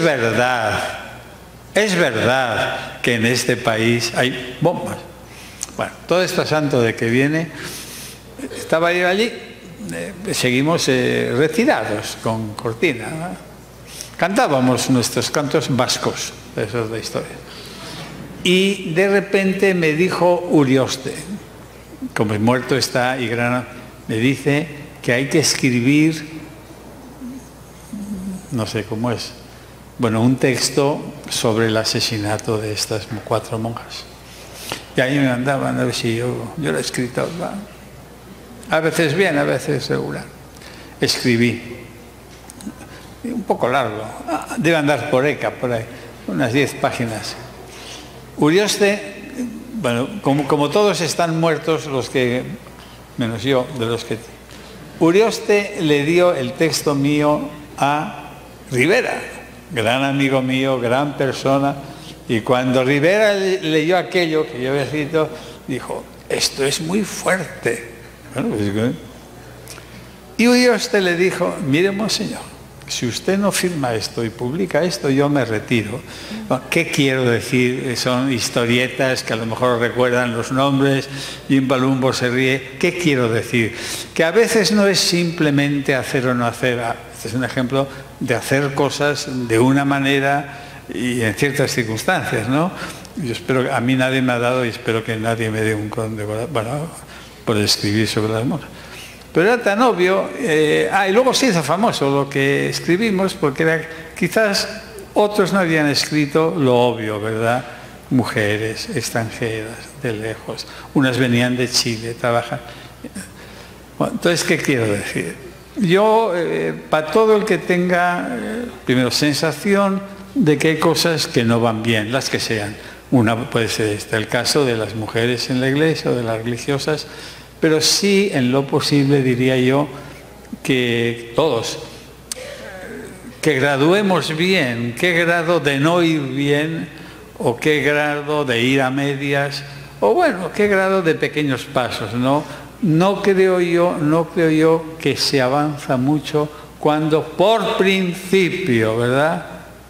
verdad que en este país hay bombas. Bueno, todo esto a santo de que viene, estaba yo allí, seguimos retirados con cortina, ¿no? Cantábamos nuestros cantos vascos, eso es la historia. Y de repente me dijo Urioste, como el muerto está y Grana, me dice que hay que escribir, no sé cómo es, bueno, un texto sobre el asesinato de estas 4 monjas. Y ahí me mandaban a ver si yo lo he escrito, ¿va? A veces bien, a veces regular. Escribí. Un poco largo, debe andar por ECA, por ahí, unas 10 páginas. Urioste, bueno, como todos están muertos, los que, menos yo, de los que... Urioste le dio el texto mío a Rivera, gran amigo mío, gran persona, y cuando Rivera leyó aquello que yo había escrito, dijo, esto es muy fuerte. Bueno, pues, y Urioste le dijo, mire, monseñor, si usted no firma esto y publica esto, yo me retiro. ¿Qué quiero decir? Son historietas que a lo mejor recuerdan los nombres, Jim Palumbo se ríe. ¿Qué quiero decir? Que a veces no es simplemente hacer o no hacer. Este es un ejemplo de hacer cosas de una manera y en ciertas circunstancias, ¿no? Yo espero, a mí nadie me ha dado y espero que nadie me dé un condecorado, bueno, por escribir sobre las monjas. Pero era tan obvio, y luego se hizo famoso lo que escribimos, porque era, quizás otros no habían escrito lo obvio, ¿verdad? Mujeres extranjeras, de lejos, unas venían de Chile, trabajan. Bueno, entonces, ¿qué quiero decir? Yo, para todo el que tenga, primero, sensación de que hay cosas que no van bien, las que sean. Una puede ser el caso de las mujeres en la iglesia o de las religiosas, pero sí, en lo posible, diría yo, que todos, que graduemos bien, qué grado de no ir bien, o qué grado de ir a medias, o bueno, qué grado de pequeños pasos, ¿no? No creo yo que se avanza mucho cuando por principio, ¿verdad?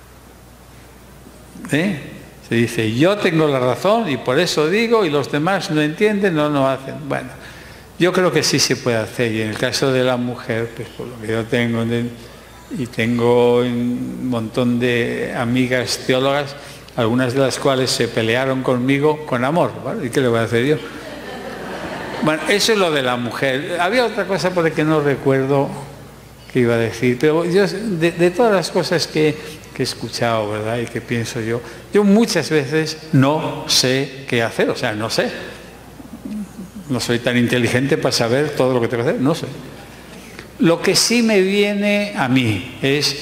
Se dice, yo tengo la razón y por eso digo, y los demás no entienden, no hacen. Bueno, yo creo que sí se puede hacer, y en el caso de la mujer, pues por lo que yo tengo, y tengo un montón de amigas teólogas, algunas de las cuales se pelearon conmigo con amor, ¿vale? ¿Y qué le voy a hacer yo? Bueno, eso es lo de la mujer. Había otra cosa por la que no recuerdo que iba a decir, pero yo, de todas las cosas que he escuchado, ¿verdad? Y que pienso yo muchas veces no sé qué hacer, o sea, no sé. No soy tan inteligente para saber todo lo que tengo que hacer, no sé. Lo que sí me viene a mí es,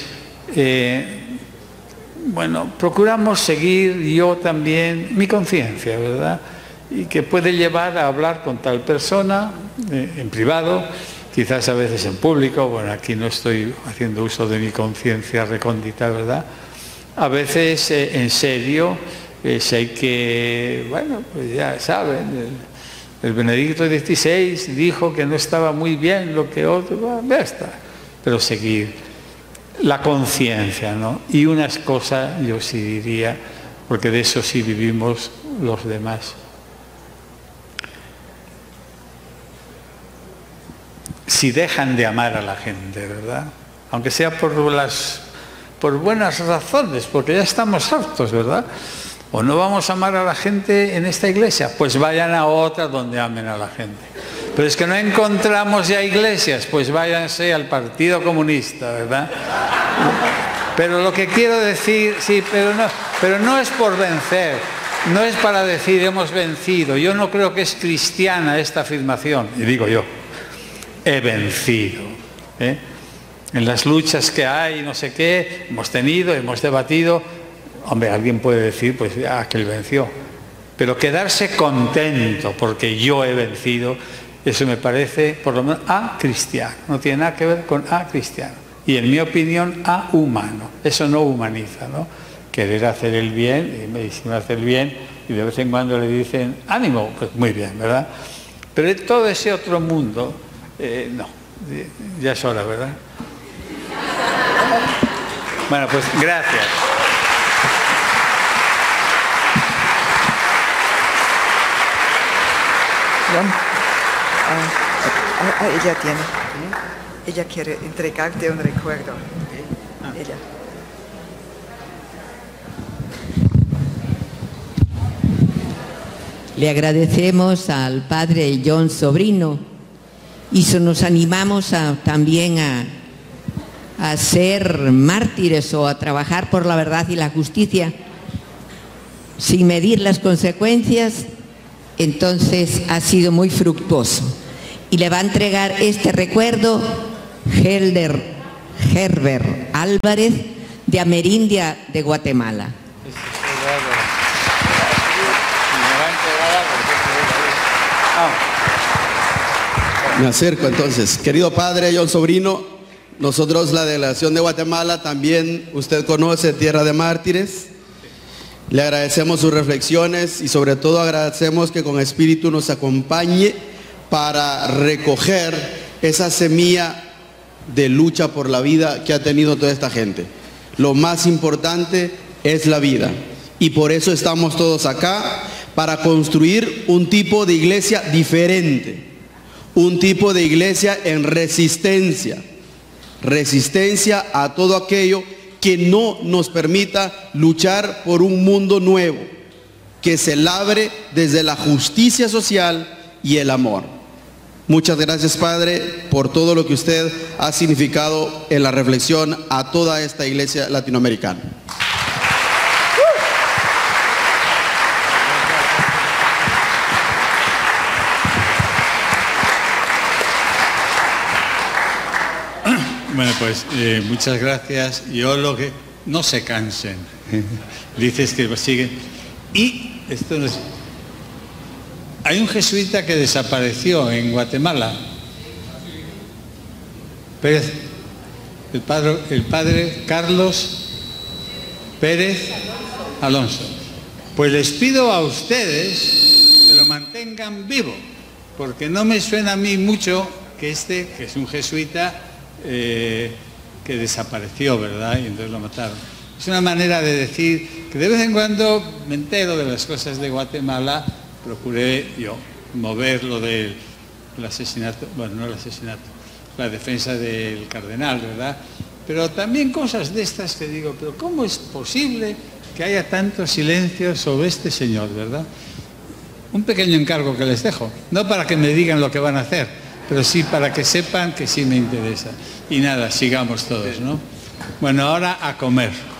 bueno, procuramos seguir yo también mi conciencia, ¿verdad? Y que puede llevar a hablar con tal persona en privado, quizás a veces en público. Bueno, aquí no estoy haciendo uso de mi conciencia recóndita, ¿verdad? A veces en serio, si hay que, bueno, pues ya saben, el Benedicto XVI dijo que no estaba muy bien lo que otro, bueno, ya está, pero seguir. la conciencia, ¿no? Y una cosa yo sí diría, porque de eso sí vivimos los demás. Si dejan de amar a la gente, ¿verdad? Aunque sea por buenas razones, porque ya estamos hartos, ¿verdad? O no vamos a amar a la gente en esta iglesia, pues vayan a otra donde amen a la gente. Pero es que no encontramos ya iglesias, pues váyanse al Partido Comunista, ¿verdad? Pero lo que quiero decir, sí, pero no es por vencer, no es para decir hemos vencido. Yo no creo que es cristiana esta afirmación, y digo yo, he vencido, ¿eh? En las luchas que hay, no sé qué, hemos tenido, hemos debatido. Hombre, alguien puede decir, pues, que él venció. Pero quedarse contento porque yo he vencido, eso me parece, por lo menos, cristiano. No tiene nada que ver con cristiano. Y en mi opinión, humano. Eso no humaniza, ¿no? Querer hacer el bien, y medicina hacer el bien, y de vez en cuando le dicen, ánimo, pues muy bien, ¿verdad? Pero en todo ese otro mundo, no, ya es hora, ¿verdad? Bueno, pues gracias. Ella tiene. Ella quiere entregarte un recuerdo. Ella. Le agradecemos al padre John Sobrino y nos animamos también a ser mártires o a trabajar por la verdad y la justicia sin medir las consecuencias. Entonces ha sido muy fructuoso y le va a entregar este recuerdo Herbert Álvarez de Amerindia de Guatemala. Me acerco entonces. Querido padre John Sobrino, nosotros la delegación de Guatemala también, usted conoce Tierra de Mártires. Le agradecemos sus reflexiones y sobre todo agradecemos que con espíritu nos acompañe para recoger esa semilla de lucha por la vida que ha tenido toda esta gente. Lo más importante es la vida y por eso estamos todos acá, para construir un tipo de iglesia diferente, un tipo de iglesia en resistencia a todo aquello que no nos permita luchar por un mundo nuevo, que se labre desde la justicia social y el amor. Muchas gracias, Padre, por todo lo que usted ha significado en la reflexión a toda esta iglesia latinoamericana. Bueno, pues muchas gracias. Yo lo que... No se cansen. Dices que siguen. Y esto no es... Hay un jesuita que desapareció en Guatemala. Pérez, el padre Carlos Pérez Alonso. Pues les pido a ustedes que lo mantengan vivo, porque no me suena a mí mucho que que es un jesuita, que desapareció, ¿verdad? Y entonces lo mataron. Es una manera de decir que de vez en cuando me entero de las cosas de Guatemala. Procuré yo mover lo del asesinato, bueno, no el asesinato, la defensa del cardenal, ¿verdad? Pero también cosas de estas que digo, pero ¿cómo es posible que haya tanto silencio sobre este señor, verdad? Un pequeño encargo que les dejo, no para que me digan lo que van a hacer, pero sí para que sepan que sí me interesa. Y nada, sigamos todos, ¿no? Bueno, ahora a comer.